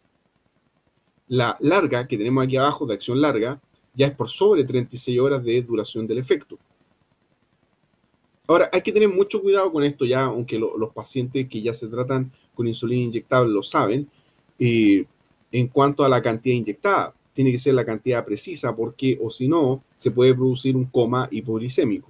La larga, que tenemos aquí abajo, de acción larga, ya es por sobre 36 horas de duración del efecto. Ahora, hay que tener mucho cuidado con esto ya, aunque los pacientes que ya se tratan con insulina inyectable lo saben, en cuanto a la cantidad inyectada. Tiene que ser la cantidad precisa, porque o si no, se puede producir un coma hipoglicémico.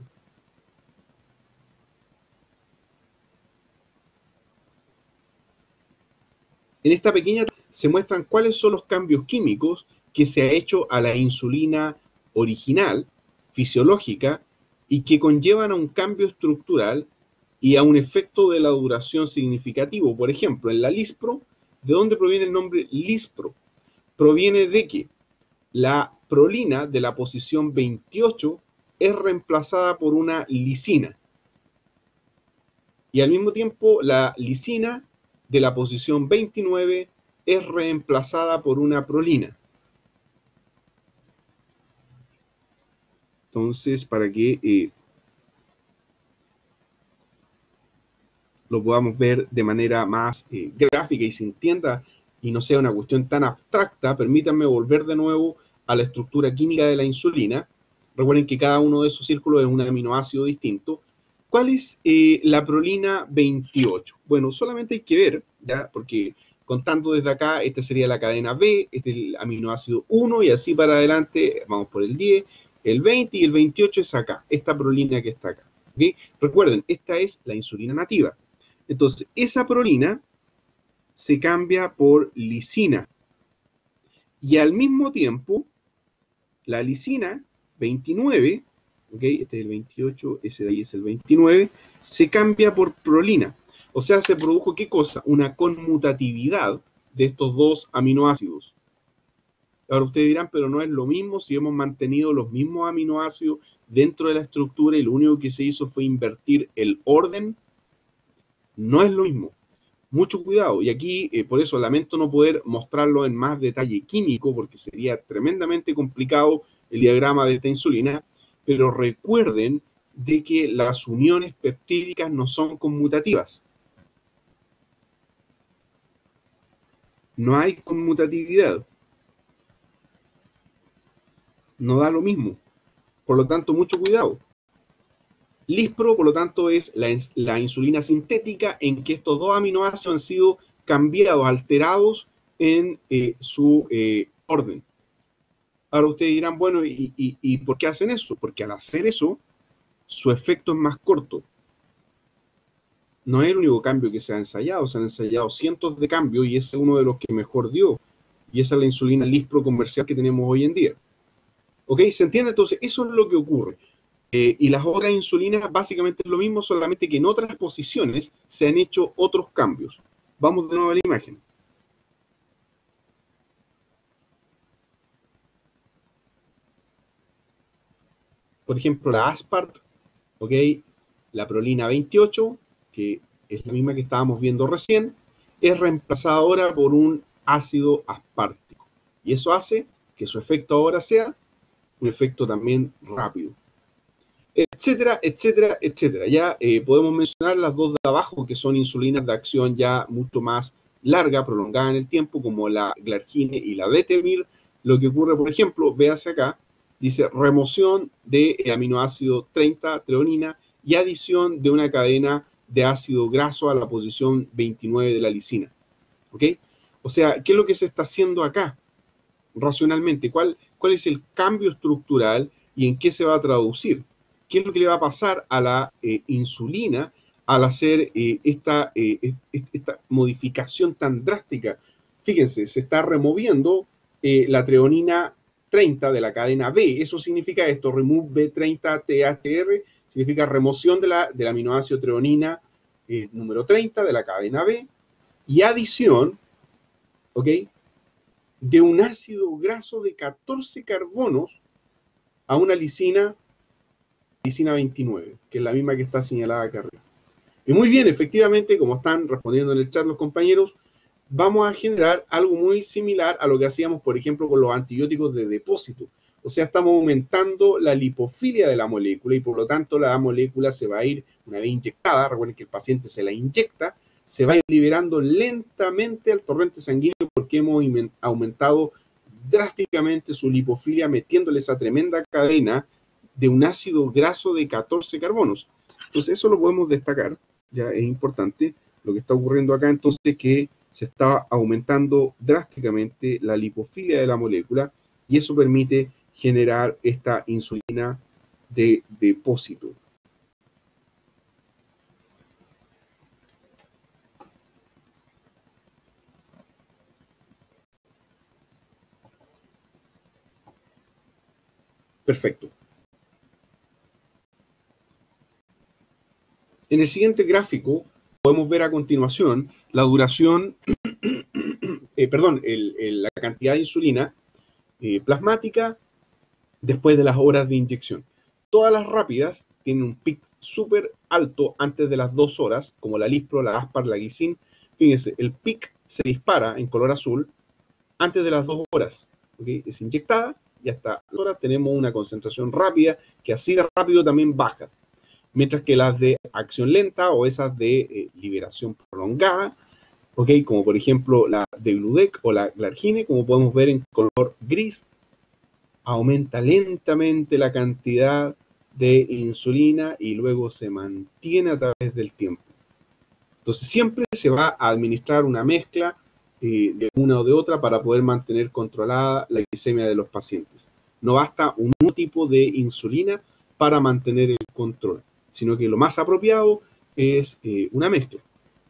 En esta pequeña se muestran cuáles son los cambios químicos que se ha hecho a la insulina original, fisiológica, y que conllevan a un cambio estructural y a un efecto de la duración significativo. Por ejemplo, en la lispro, ¿de dónde proviene el nombre lispro? Proviene de que la prolina de la posición 28 es reemplazada por una lisina. Y al mismo tiempo, la lisina de la posición 29 es reemplazada por una prolina. Entonces, para que lo podamos ver de manera más gráfica y se entienda y no sea una cuestión tan abstracta, permítanme volver de nuevo a la estructura química de la insulina. Recuerden que cada uno de esos círculos es un aminoácido distinto. ¿Cuál es la prolina 28? Bueno, solamente hay que ver, ¿ya? Porque contando desde acá, esta sería la cadena B, este es el aminoácido 1 y así para adelante, vamos por el 10, el 20 y el 28 es acá, esta prolina que está acá. ¿Okay? Recuerden, esta es la insulina nativa. Entonces, esa prolina se cambia por lisina. Y al mismo tiempo, la lisina 29, ¿okay? Este es el 28, ese de ahí es el 29, se cambia por prolina. O sea, se produjo, ¿qué cosa? Una conmutatividad de estos dos aminoácidos. Ahora ustedes dirán, pero no es lo mismo si hemos mantenido los mismos aminoácidos dentro de la estructura y lo único que se hizo fue invertir el orden. No es lo mismo. Mucho cuidado. Y aquí, por eso, lamento no poder mostrarlo en más detalle químico, porque sería tremendamente complicado el diagrama de esta insulina, pero recuerden de que las uniones peptídicas no son conmutativas. No hay conmutatividad. No da lo mismo. Por lo tanto, mucho cuidado. Lispro, por lo tanto, es la insulina sintética en que estos dos aminoácidos han sido cambiados, alterados en su orden. Ahora ustedes dirán, bueno, ¿y por qué hacen eso? Porque al hacer eso, su efecto es más corto. No es el único cambio que se ha ensayado cientos de cambios y ese es uno de los que mejor dio. Y esa es la insulina lispro comercial que tenemos hoy en día. ¿Ok? ¿Se entiende? Entonces, eso es lo que ocurre. Y las otras insulinas básicamente es lo mismo, solamente que en otras posiciones se han hecho otros cambios. Vamos de nuevo a la imagen. Por ejemplo, la Aspart, ¿ok? La prolina 28, que es la misma que estábamos viendo recién, es reemplazada ahora por un ácido aspartico. Y eso hace que su efecto ahora sea un efecto también rápido. Etcétera, etcétera, etcétera. Ya podemos mencionar las dos de abajo, que son insulinas de acción ya mucho más larga, prolongada en el tiempo, como la Glargine y la Detemir. Lo que ocurre, por ejemplo, véase acá, dice remoción de aminoácido 30, treonina, y adición de una cadena de ácido graso a la posición 29 de la lisina. ¿Ok? O sea, ¿qué es lo que se está haciendo acá? racionalmente, cuál es el cambio estructural y en qué se va a traducir. ¿Qué es lo que le va a pasar a la insulina al hacer esta modificación tan drástica? Fíjense, se está removiendo la treonina 30 de la cadena B. Eso significa esto, remove B30-THR, significa remoción del aminoácido treonina número 30 de la cadena B y adición, ¿ok?, de un ácido graso de 14 carbonos a una lisina 29, que es la misma que está señalada acá arriba. Y muy bien, efectivamente, como están respondiendo en el chat los compañeros, vamos a generar algo muy similar a lo que hacíamos, por ejemplo, con los antibióticos de depósito. O sea, estamos aumentando la lipofilia de la molécula y por lo tanto la molécula se va a ir, una vez inyectada, recuerden que el paciente se la inyecta, se va a ir liberando lentamente al torrente sanguíneo porque hemos aumentado drásticamente su lipofilia metiéndole esa tremenda cadena de un ácido graso de 14 carbonos. Entonces eso lo podemos destacar, ya es importante lo que está ocurriendo acá, entonces que se está aumentando drásticamente la lipofilia de la molécula y eso permite generar esta insulina de depósito. Perfecto. En el siguiente gráfico podemos ver a continuación la duración, la cantidad de insulina plasmática después de las horas de inyección. Todas las rápidas tienen un pic súper alto antes de las 2 horas, como la Lispro, la Aspar, la Glycin. Fíjense, el pic se dispara en color azul antes de las 2 horas. ¿Okay? Es inyectada y hasta las horas tenemos una concentración rápida que así de rápido también baja. Mientras que las de acción lenta o esas de liberación prolongada, ¿okay?, como por ejemplo la de Gludec o la Glargine, como podemos ver en color gris, aumenta lentamente la cantidad de insulina y luego se mantiene a través del tiempo. Entonces siempre se va a administrar una mezcla de una o de otra para poder mantener controlada la glicemia de los pacientes. No basta un tipo de insulina para mantener el control, sino que lo más apropiado es una mezcla.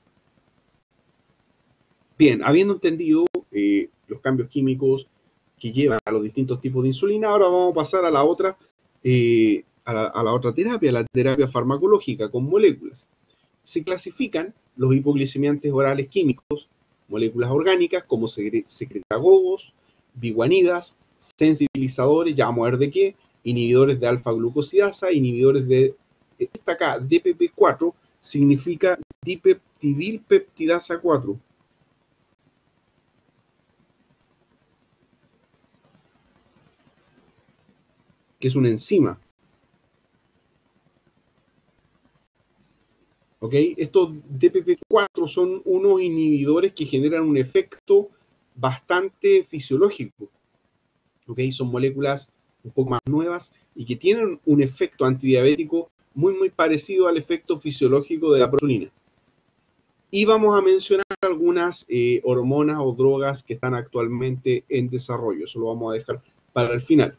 Bien, habiendo entendido los cambios químicos que llevan a los distintos tipos de insulina, ahora vamos a pasar a la otra, a la otra terapia, la terapia farmacológica con moléculas. Se clasifican los hipoglicemiantes orales químicos, moléculas orgánicas como secretagogos, biguanidas, sensibilizadores, ya vamos a ver de qué, inhibidores de alfa-glucosidasa, inhibidores de, esta acá, DPP4, significa dipeptidilpeptidasa 4. Que es una enzima. ¿Ok? Estos DPP4 son unos inhibidores que generan un efecto bastante fisiológico. ¿Ok? Son moléculas un poco más nuevas y que tienen un efecto antidiabético muy parecido al efecto fisiológico de la proteína. Y vamos a mencionar algunas hormonas o drogas que están actualmente en desarrollo. Eso lo vamos a dejar para el final.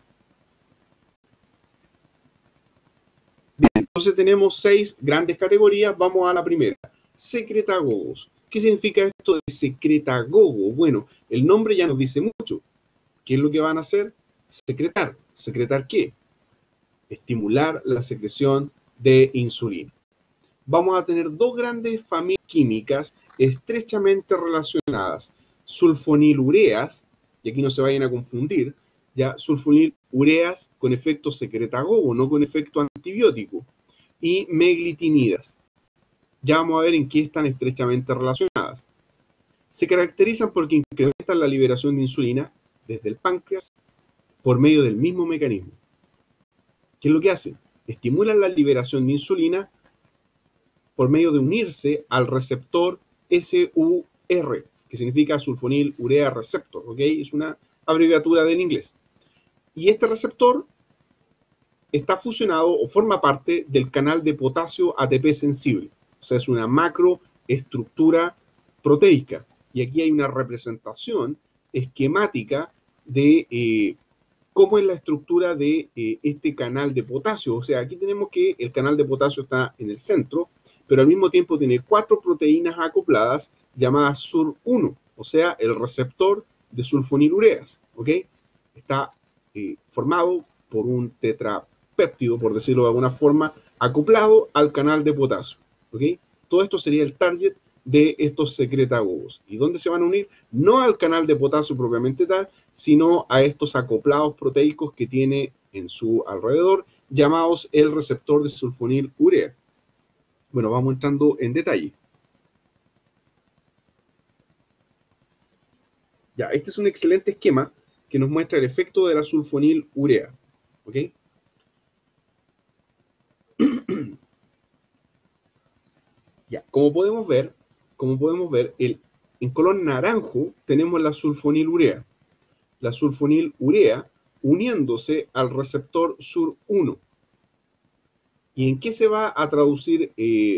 Bien, entonces tenemos 6 grandes categorías. Vamos a la primera. Secretagogos. ¿Qué significa esto de secretagogo? Bueno, el nombre ya nos dice mucho. ¿Qué es lo que van a hacer? Secretar. ¿Secretar qué? Estimular la secreción de insulina. Vamos a tener 2 grandes familias químicas estrechamente relacionadas. Sulfonilureas, y aquí no se vayan a confundir, ya sulfonilureas con efecto secretagogo, no con efecto antibiótico, y meglitinidas. Ya vamos a ver en qué están estrechamente relacionadas. Se caracterizan porque incrementan la liberación de insulina desde el páncreas por medio del mismo mecanismo. ¿Qué es lo que hacen? Estimulan la liberación de insulina por medio de unirse al receptor SUR, que significa sulfonil urea receptor, ¿ok? Es una abreviatura del inglés. Y este receptor está fusionado o forma parte del canal de potasio ATP sensible. O sea, es una macroestructura proteica. Y aquí hay una representación esquemática de cómo es la estructura de este canal de potasio. O sea, aquí tenemos que el canal de potasio está en el centro, pero al mismo tiempo tiene 4 proteínas acopladas llamadas SUR1, o sea, el receptor de sulfonilureas, ¿ok? Está formado por un tetrapéptido, por decirlo de alguna forma, acoplado al canal de potasio, ¿ok? Todo esto sería el target de estos secretagogos. ¿Y dónde se van a unir? No al canal de potasio propiamente tal, sino a estos acoplados proteicos que tiene en su alrededor, llamados el receptor de sulfonilurea. Bueno, vamos entrando en detalle. Ya, este es un excelente esquema que nos muestra el efecto de la sulfonilurea. ¿Ok? Ya, como podemos ver en color naranjo tenemos la sulfonilurea. La sulfonilurea uniéndose al receptor SUR1. ¿Y en qué se va a traducir,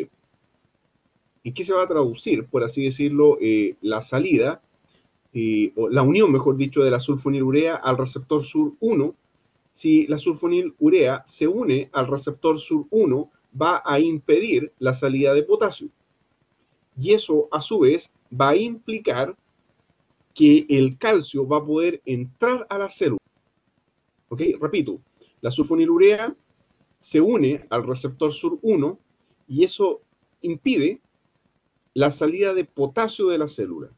por así decirlo, la salida, o la unión, mejor dicho, de la sulfonilurea al receptor SUR1? Si la sulfonilurea se une al receptor SUR1, va a impedir la salida de potasio. Y eso, a su vez, va a implicar que el calcio va a poder entrar a la célula. ¿Ok? Repito, la sulfonilurea se une al receptor SUR1 y eso impide la salida de potasio de la célula.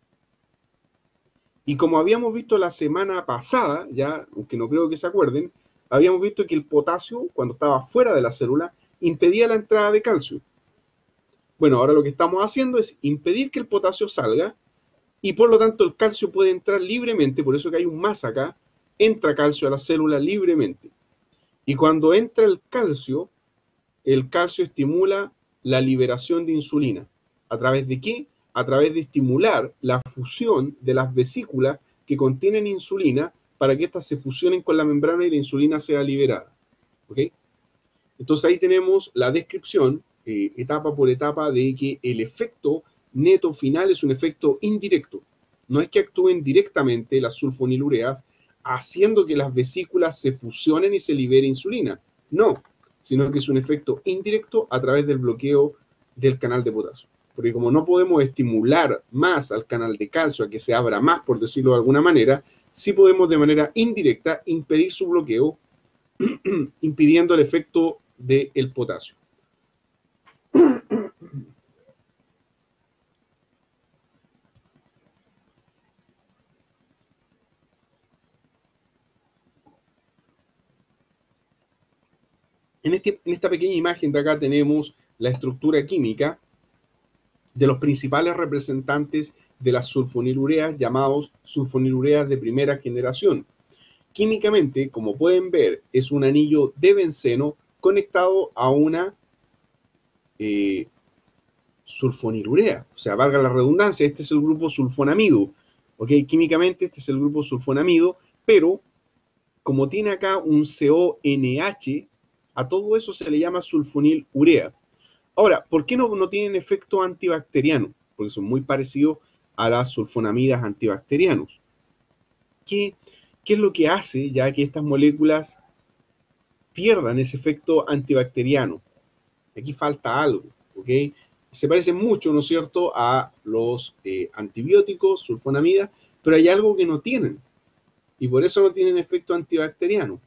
Y como habíamos visto la semana pasada, ya, aunque no creo que se acuerden, habíamos visto que el potasio, cuando estaba fuera de la célula, impedía la entrada de calcio. Bueno, ahora lo que estamos haciendo es impedir que el potasio salga y por lo tanto el calcio puede entrar libremente, por eso que hay un más acá, entra calcio a la célula libremente. Y cuando entra el calcio estimula la liberación de insulina. ¿A través de qué? A través de estimular la fusión de las vesículas que contienen insulina para que éstas se fusionen con la membrana y la insulina sea liberada. ¿Ok? Entonces ahí tenemos la descripción, etapa por etapa, de que el efecto neto final es un efecto indirecto. No es que actúen directamente las sulfonilureas haciendo que las vesículas se fusionen y se libere insulina. No, sino que es un efecto indirecto a través del bloqueo del canal de potasio. Porque como no podemos estimular más al canal de calcio a que se abra más, por decirlo de alguna manera, sí podemos de manera indirecta impedir su bloqueo, impidiendo el efecto del potasio. En esta pequeña imagen de acá tenemos la estructura química de los principales representantes de las sulfonilureas llamados sulfonilureas de primera generación. Químicamente, como pueden ver, es un anillo de benceno conectado a una eh, sulfonilurea. O sea, valga la redundancia, este es el grupo sulfonamido. ¿Ok? Químicamente este es el grupo sulfonamido, pero como tiene acá un CONH, a todo eso se le llama sulfonilurea. Ahora, ¿por qué no tienen efecto antibacteriano? Porque son muy parecidos a las sulfonamidas antibacterianos. ¿Qué, ¿Qué es lo que hace ya que estas moléculas pierdan ese efecto antibacteriano? Aquí falta algo, ¿ok? Se parecen mucho, ¿no es cierto?, a los antibióticos, sulfonamidas, pero hay algo que no tienen, y por eso no tienen efecto antibacteriano.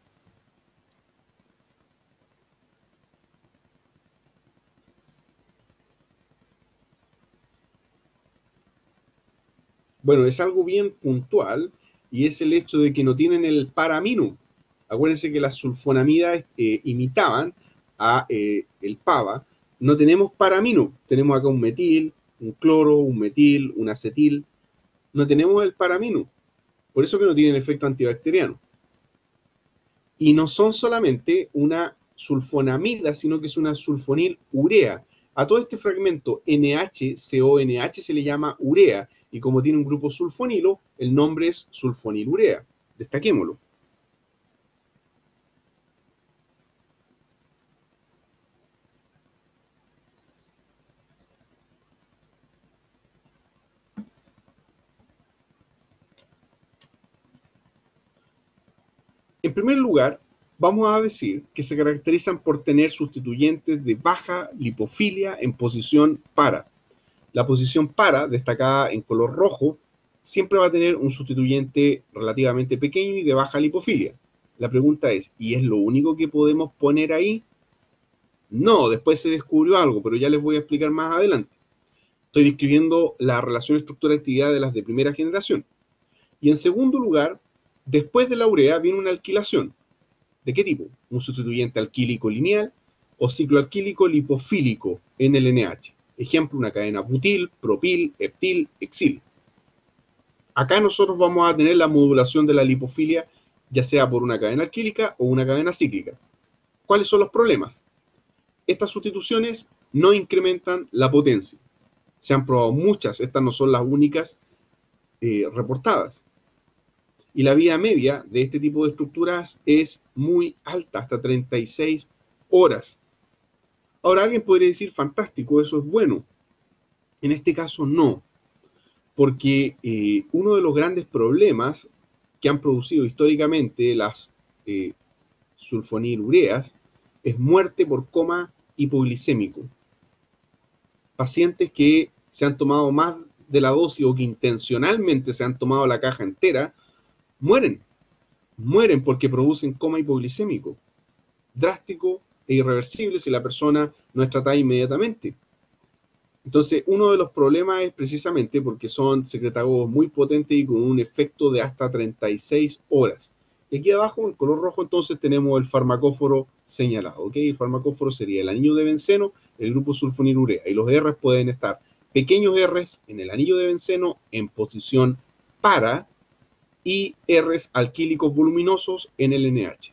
Bueno, es algo bien puntual y es el hecho de que no tienen el paramino. Acuérdense que las sulfonamidas imitaban a el PAVA. No tenemos paramino, tenemos acá un metil, un cloro, un metil, un acetil. No tenemos el paramino, por eso que no tienen efecto antibacteriano. Y no son solamente una sulfonamida, sino que es una sulfonilurea. A todo este fragmento NH, se le llama urea, y como tiene un grupo sulfonilo, el nombre es sulfonilurea. Destaquémoslo. En primer lugar, vamos a decir que se caracterizan por tener sustituyentes de baja lipofilia en posición para. La posición para, destacada en color rojo, siempre va a tener un sustituyente relativamente pequeño y de baja lipofilia. La pregunta es, ¿y es lo único que podemos poner ahí? No, después se descubrió algo, pero ya les voy a explicar más adelante. Estoy describiendo la relación estructura-actividad de las de primera generación. Y en segundo lugar, después de la urea viene una alquilación. ¿De qué tipo? Un sustituyente alquílico lineal o cicloalquílico lipofílico en el NH. Ejemplo, una cadena butil, propil, heptil, exil. Acá nosotros vamos a tener la modulación de la lipofilia, ya sea por una cadena alquílica o una cadena cíclica. ¿Cuáles son los problemas? Estas sustituciones no incrementan la potencia. Se han probado muchas, estas no son las únicas reportadas. Y la vida media de este tipo de estructuras es muy alta, hasta 36 horas. Ahora alguien podría decir, fantástico, eso es bueno. En este caso no, porque uno de los grandes problemas que han producido históricamente las sulfonilureas es muerte por coma hipoglicémico. Pacientes que se han tomado más de la dosis o que intencionalmente se han tomado la caja entera, mueren porque producen coma hipoglicémico, drástico e irreversible si la persona no es tratada inmediatamente. Entonces, uno de los problemas es precisamente porque son secretagogos muy potentes y con un efecto de hasta 36 horas. Y aquí abajo, en color rojo, entonces tenemos el farmacóforo señalado. ¿Ok? El farmacóforo sería el anillo de benceno, el grupo sulfonilurea. Y los R pueden estar pequeños R en el anillo de benceno en posición para y R alquílicos voluminosos en el NH.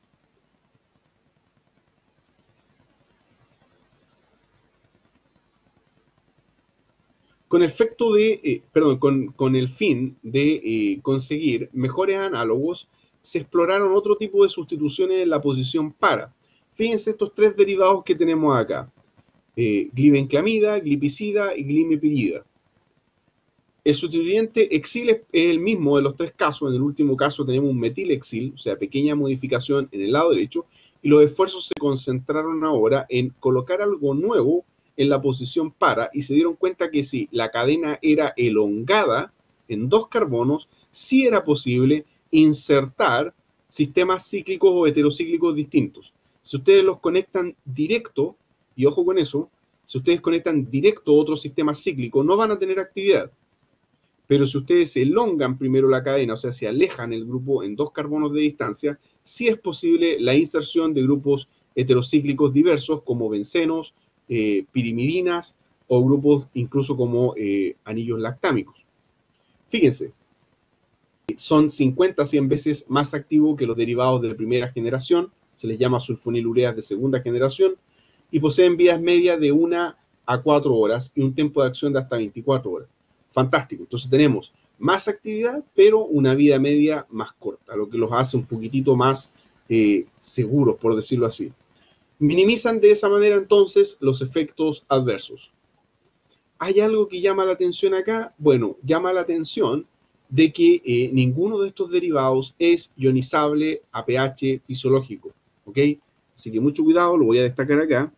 Con efecto de, con el fin de conseguir mejores análogos, se exploraron otro tipo de sustituciones en la posición para. Fíjense estos tres derivados que tenemos acá. Glibenclamida, glipizida y glimepirida. El sustituyente exil es el mismo de los tres casos. En el último caso tenemos un metilexil, o sea, pequeña modificación en el lado derecho, y los esfuerzos se concentraron ahora en colocar algo nuevo en la posición para, y se dieron cuenta que si la cadena era elongada en dos carbonos, sí era posible insertar sistemas cíclicos o heterocíclicos distintos. Si ustedes los conectan directo, y ojo con eso, si ustedes conectan directo a otro sistema cíclico, no van a tener actividad. Pero si ustedes elongan primero la cadena, o sea, se alejan el grupo en dos carbonos de distancia, sí es posible la inserción de grupos heterocíclicos diversos como bencenos, pirimidinas o grupos incluso como anillos lactámicos. Fíjense, son 50 a 100 veces más activos que los derivados de primera generación, se les llama sulfonilureas de segunda generación, y poseen vidas medias de 1 a 4 horas y un tiempo de acción de hasta 24 horas. Fantástico. Entonces tenemos más actividad, pero una vida media más corta, lo que los hace un poquitito más seguros, por decirlo así. Minimizan de esa manera entonces los efectos adversos. ¿Hay algo que llama la atención acá? Bueno, llama la atención de que ninguno de estos derivados es ionizable a pH fisiológico. ¿Ok? Así que mucho cuidado, lo voy a destacar acá.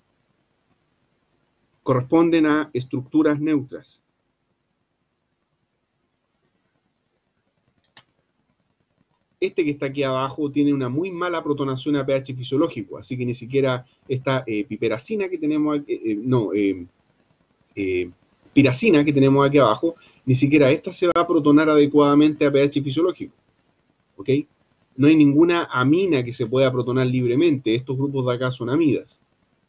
Corresponden a estructuras neutras. Este que está aquí abajo tiene una muy mala protonación a pH fisiológico, así que ni siquiera esta piperacina que tenemos aquí, piracina que tenemos aquí abajo, ni siquiera esta se va a protonar adecuadamente a pH fisiológico. ¿Ok? No hay ninguna amina que se pueda protonar libremente. Estos grupos de acá son amidas.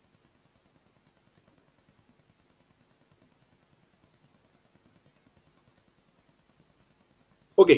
Ok.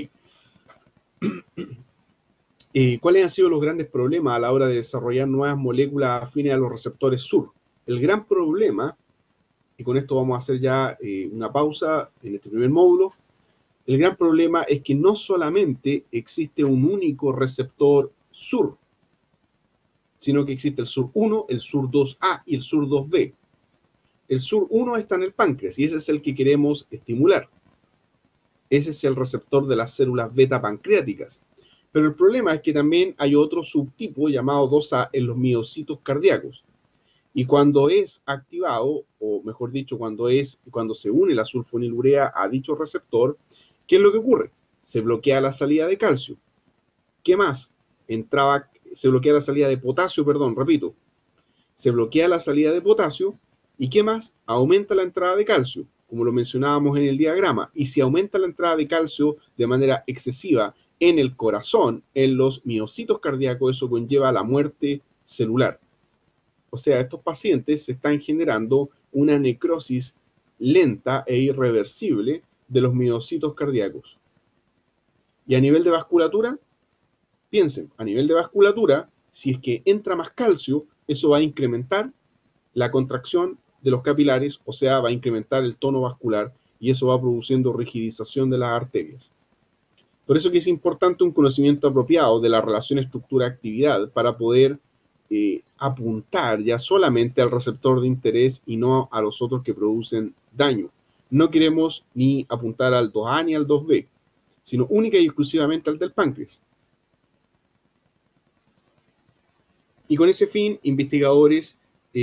¿Cuáles han sido los grandes problemas a la hora de desarrollar nuevas moléculas afines a los receptores SUR? El gran problema, y con esto vamos a hacer ya una pausa en este primer módulo, el gran problema es que no solamente existe un único receptor SUR, sino que existe el SUR1, el SUR2A y el SUR2B. El SUR1 está en el páncreas y ese es el que queremos estimular. Ese es el receptor de las células beta pancreáticas. Pero el problema es que también hay otro subtipo llamado 2A en los miocitos cardíacos. Y cuando es activado, o mejor dicho, cuando se une la sulfonilurea a dicho receptor, ¿qué es lo que ocurre? Se bloquea la salida de calcio. ¿Qué más? Se bloquea la salida de potasio, perdón, repito. Se bloquea la salida de potasio. ¿Y qué más? Aumenta la entrada de calcio, como lo mencionábamos en el diagrama. Y si aumenta la entrada de calcio de manera excesiva en el corazón, en los miocitos cardíacos, eso conlleva la muerte celular. O sea, estos pacientes se están generando una necrosis lenta e irreversible de los miocitos cardíacos. Y a nivel de vasculatura, piensen, a nivel de vasculatura, si es que entra más calcio, eso va a incrementar la contracción de los capilares, o sea, va a incrementar el tono vascular y eso va produciendo rigidización de las arterias. Por eso que es importante un conocimiento apropiado de la relación estructura-actividad para poder apuntar ya solamente al receptor de interés y no a los otros que producen daño. No queremos ni apuntar al 2A ni al 2B, sino única y exclusivamente al del páncreas. Y con ese fin, investigadores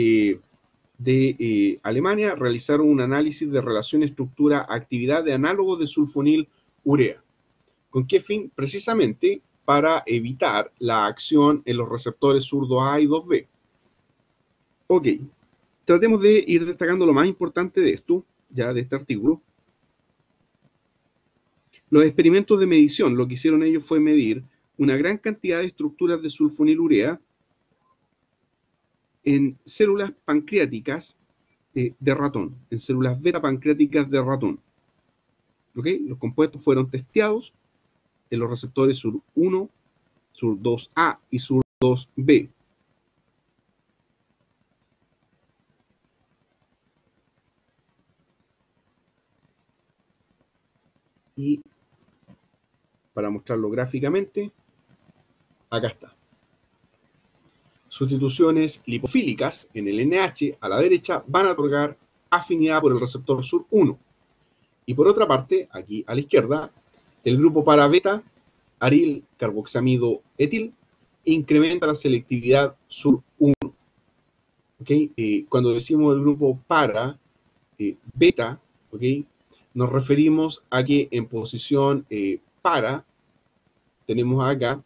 de Alemania realizaron un análisis de relación estructura-actividad de análogos de sulfonil-urea. ¿Con qué fin? Precisamente para evitar la acción en los receptores SUR2A y 2B. Ok, tratemos de ir destacando lo más importante de esto, ya de este artículo. Los experimentos de medición, lo que hicieron ellos fue medir una gran cantidad de estructuras de sulfonilurea en células pancreáticas de ratón, en células beta pancreáticas de ratón. ¿Ok? Los compuestos fueron testeados en los receptores SUR1, SUR2A y SUR2B. Y para mostrarlo gráficamente, acá está. Sustituciones lipofílicas en el NH a la derecha van a otorgar afinidad por el receptor SUR1. Y por otra parte, aquí a la izquierda, el grupo para beta, aril carboxamido etil, incrementa la selectividad SUR1. ¿Okay? Cuando decimos el grupo para beta, ¿okay? Nos referimos a que en posición para tenemos acá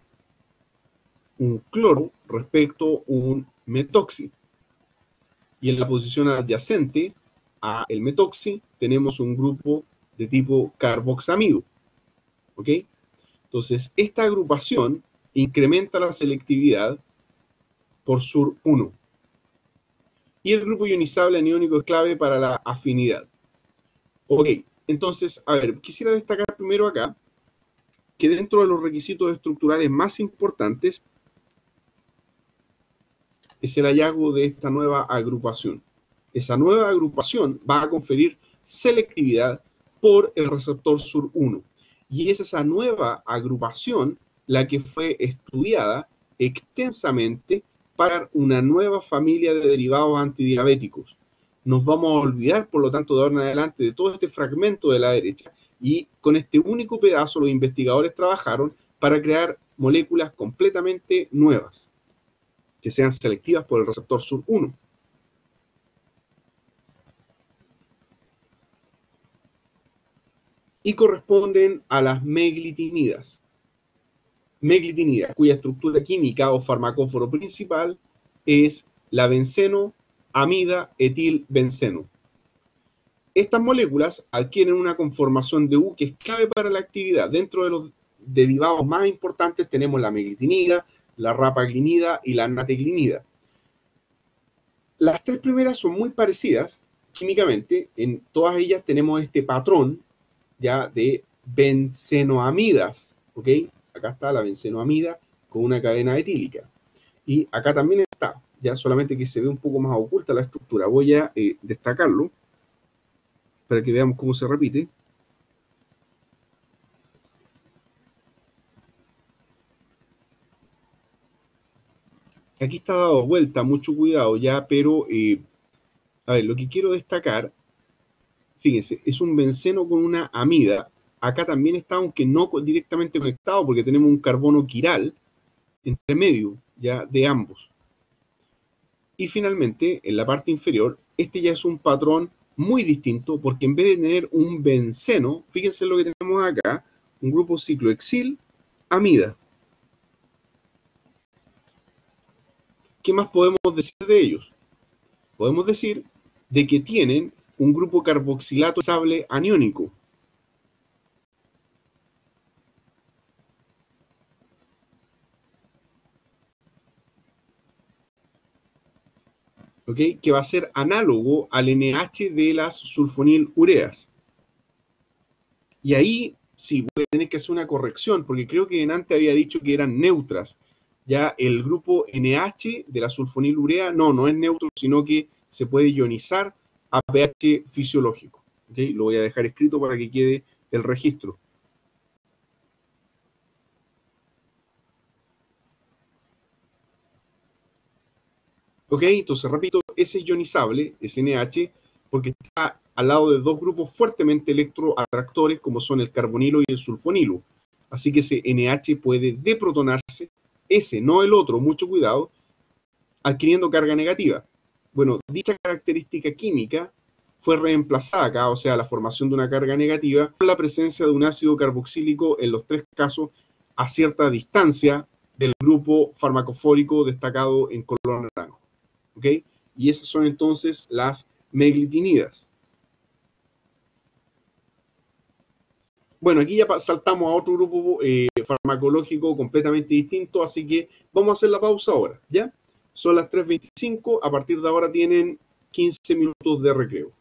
un cloro respecto a un metoxi. Y en la posición adyacente a el metoxi tenemos un grupo de tipo carboxamido. ¿Ok? Entonces, esta agrupación incrementa la selectividad por SUR1. Y el grupo ionizable aniónico es clave para la afinidad. Ok, entonces, a ver, quisiera destacar primero acá que dentro de los requisitos estructurales más importantes es el hallazgo de esta nueva agrupación. Esa nueva agrupación va a conferir selectividad por el receptor SUR1. Y es esa nueva agrupación la que fue estudiada extensamente para una nueva familia de derivados antidiabéticos. Nos vamos a olvidar, por lo tanto, de ahora en adelante de todo este fragmento de la derecha y con este único pedazo los investigadores trabajaron para crear moléculas completamente nuevas que sean selectivas por el receptor SUR1. Y corresponden a las meglitinidas. Meglitinida, cuya estructura química o farmacóforo principal es la benceno, amida, etil, benceno. Estas moléculas adquieren una conformación de U que es clave para la actividad. Dentro de los derivados más importantes tenemos la meglitinida, la rapaglinida y la nateglinida. Las tres primeras son muy parecidas químicamente. En todas ellas tenemos este patrón ya de bencenoamidas, ¿ok? Acá está la bencenoamida con una cadena etílica. Y acá también está, ya solamente que se ve un poco más oculta la estructura. Voy a destacarlo para que veamos cómo se repite. Aquí está dado vuelta, mucho cuidado ya, pero a ver, lo que quiero destacar, fíjense, es un benceno con una amida. acá también está, aunque no directamente conectado, porque tenemos un carbono quiral entre medio ya de ambos. Y finalmente, en la parte inferior, este ya es un patrón muy distinto, porque en vez de tener un benceno, fíjense lo que tenemos acá, un grupo ciclohexil amida. ¿Qué más podemos decir de ellos? Podemos decir de que tienen un grupo carboxilato sable aniónico. ¿Okay? Que va a ser análogo al NH de las sulfonilureas. Y ahí sí voy a tener que hacer una corrección, porque creo que antes había dicho que eran neutras. Ya el grupo NH de la sulfonilurea no es neutro, sino que se puede ionizar a pH fisiológico. ¿Okay? Lo voy a dejar escrito para que quede el registro. ¿Ok? Entonces, repito, ese es ionizable, es NH, porque está al lado de dos grupos fuertemente electroatractores, como son el carbonilo y el sulfonilo. Así que ese NH puede deprotonarse, ese, no el otro, mucho cuidado, adquiriendo carga negativa. Bueno, dicha característica química fue reemplazada acá, o sea, la formación de una carga negativa, por la presencia de un ácido carboxílico en los tres casos a cierta distancia del grupo farmacofórico destacado en color naranjo. ¿Ok? Y esas son entonces las meglitinidas. Bueno, aquí ya saltamos a otro grupo farmacológico completamente distinto, así que vamos a hacer la pausa ahora, ¿ya? Son las 3:25, a partir de ahora tienen 15 minutos de recreo.